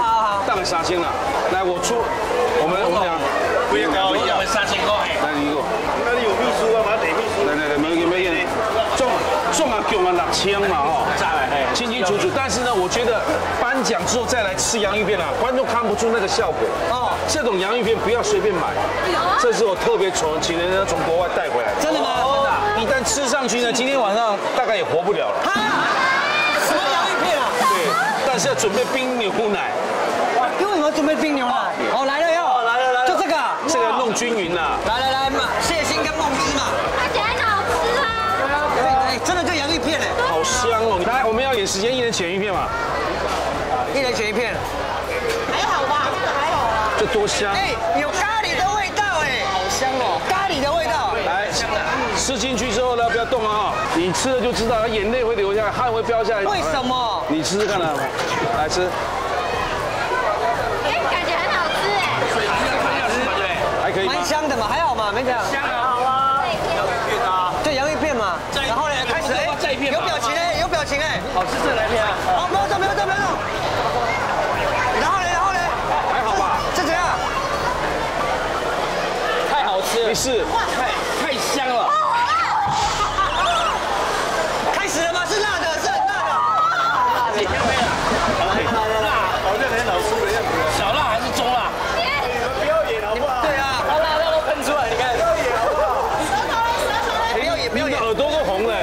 大概3000了。来，我俩不要高一样 ，3000块。 来你给我， 那里有秘书啊，把得秘书。 来，没演，中啊给我们6000嘛哦，清清楚楚。但是呢，我觉得颁奖之后再来吃洋芋片啊，观众看不出那个效果哦。这种洋芋片不要随便买，这是我特别请人家从国外带回来的。 真的吗？真的。 一旦吃上去呢，今天晚上大概也活不了了。 什么洋芋片啊？ 对，但是要准备冰牛奶。 为什么准备冰牛奶？哦，来了哟，来了，就这个， 这个弄均匀啦。 来嘛，蟹心跟梦枝嘛， 看起来很好吃啊。 哎，真的就洋芋片哎， 好香哦！来，我们要演时间，一人选一片嘛。 一人选一片。 还好吧，还好啊。 这多香！ 哎，有咖喱的味道哎，好香哦，咖喱的味道。 来，吃进去之后呢，不要动啊！你吃了就知道，眼泪会流下来，汗会飙下来。 为什么？ 你吃吃看啊，来吃。 哎，感觉很好吃哎。 还可以吗？ 蛮香的嘛，还好嘛，没讲。 香啊，好啊。 对，洋芋片嘛。然后呢，开始哎，有表情哎，有表情哎。 好吃，这来片啊。 好，没有动。然后呢？ 还好吧？ 这怎样？ 太好吃了。 没事。 太香了。 开始了吗？是辣的，是很辣的。 你看没有？辣， 好像很老师的样子。 小辣还是中辣？ 你们不要演好不好？ 对啊， 把辣椒都喷出来，你看。 不要演好不好？ 不要演，不要演。 耳朵都红了。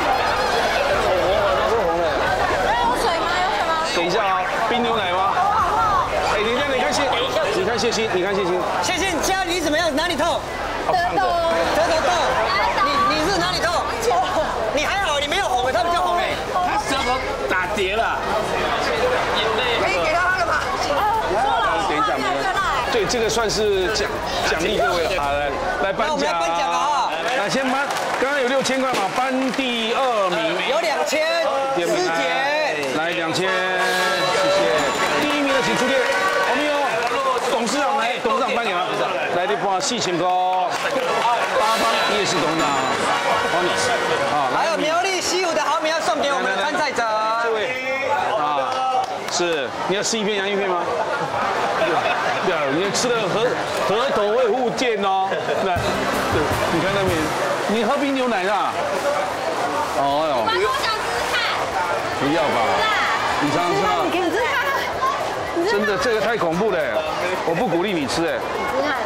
耳朵红了。 有水吗？有什么？ 等一下啊，冰牛奶吗？哎，等一下，你看谢欣， 谢谢家里怎么样？哪里痛？ 得豆。 你是哪里痛？你还好，你没有红，他比较红哎。 他舌头打结了。 可以给他了吧？ 等一下，对，这个算是奖励各位啊，来颁奖。 颁奖啊！ 来先颁，刚刚有6000块嘛，颁第2名。 有2000，师姐。 来2000，谢谢。第1名的请出列。我们有董事长来，董事长颁奖，来的帮4000块。八方夜市董事长，欢迎。啊， 还有苗栗西武的好米要送给我们的参赛者。 这位啊，是你要吃一片洋芋片吗？对啊，你吃了河头会护健哦。来，你看那边，你喝冰牛奶的。哦哟。 我想吃看。 不要吧。你尝尝。 你给你吃看。 真的，这个太恐怖了，我不鼓励你吃哎。 你看，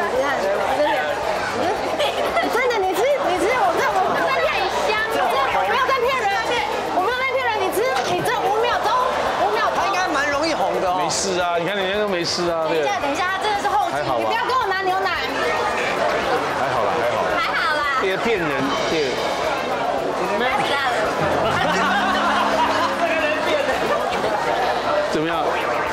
真的，你吃，我在骗你香，我没有在骗人，你吃这5秒钟， 它应该蛮容易红的哦。 没事啊，你看人家都没事啊。 等一下，真的是后期，你不要跟我拿牛奶。 还好啦。别骗人，对。 没有啦。 怎么样？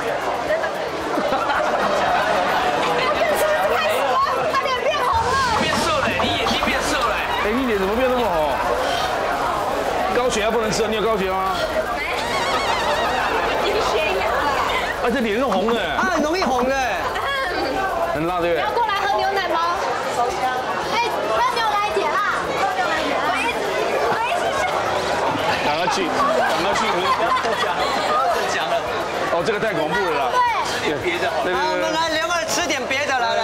他脸变红了， 变瘦了，你眼睛变瘦了。 哎，你脸怎么变那么红？高血压不能吃，你有高血压吗？ 没有，血压。 而且脸是红的。 它很容易红的。 很辣，对不对？ 要过来喝牛奶吗？哎，喝牛奶姐啦，喝牛奶姐。 赶快去，哦，这个太恐怖了啦。 吃点别的好。 对。我们来，两个人吃点别的，来。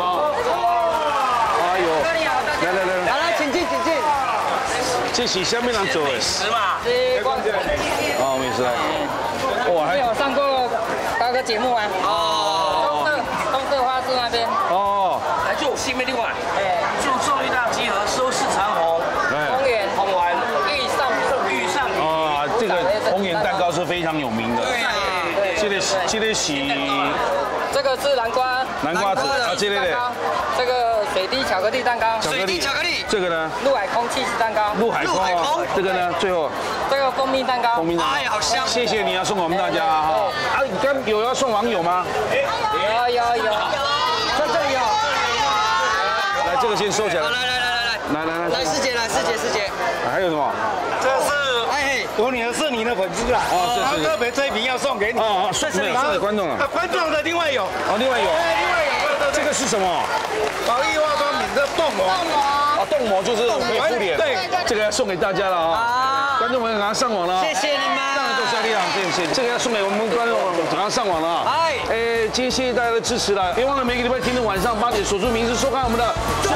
哎呦，来， 请进。 这是下面人做的。 美食嘛。 哦，美食。哇，还有上过高个节目啊。东社花市那边。 哦。 还就西面另外，祝寿一大集合，收视长虹。 丰原红丸玉上。 啊，这个丰原蛋糕是非常有名的。 对啊。 这个是。 这个是南瓜。 南瓜子啊，这类的。 这个水滴巧克力蛋糕。 水滴巧克力。 这个呢？ 陆海空起司蛋糕。 陆海空。这个呢？最后。 这个蜂蜜蛋糕。 哎呀，好香！ 谢谢你啊，送我们大家哈。啊，刚有要送网友吗？ 有。 在这里有。 来，这个先收起来。 来，师姐。 还有什么？ 这是我女儿是你的粉丝啦。哦，是。特别这一瓶要送给你。 哦，送给观众了。 观众的另外有。 哦，另外有。这个是什么？ 保益化妆品的冻膜。 啊，冻膜就是可以敷脸。 对， 这个要送给大家了啊。 观众朋友赶快上网了， 谢谢你们， 当然都下力量，谢谢。这个要送给我们观众，赶快上网了。今天谢谢大家的支持了，别忘了每个礼拜天的晚上8点锁住名字收看我们的。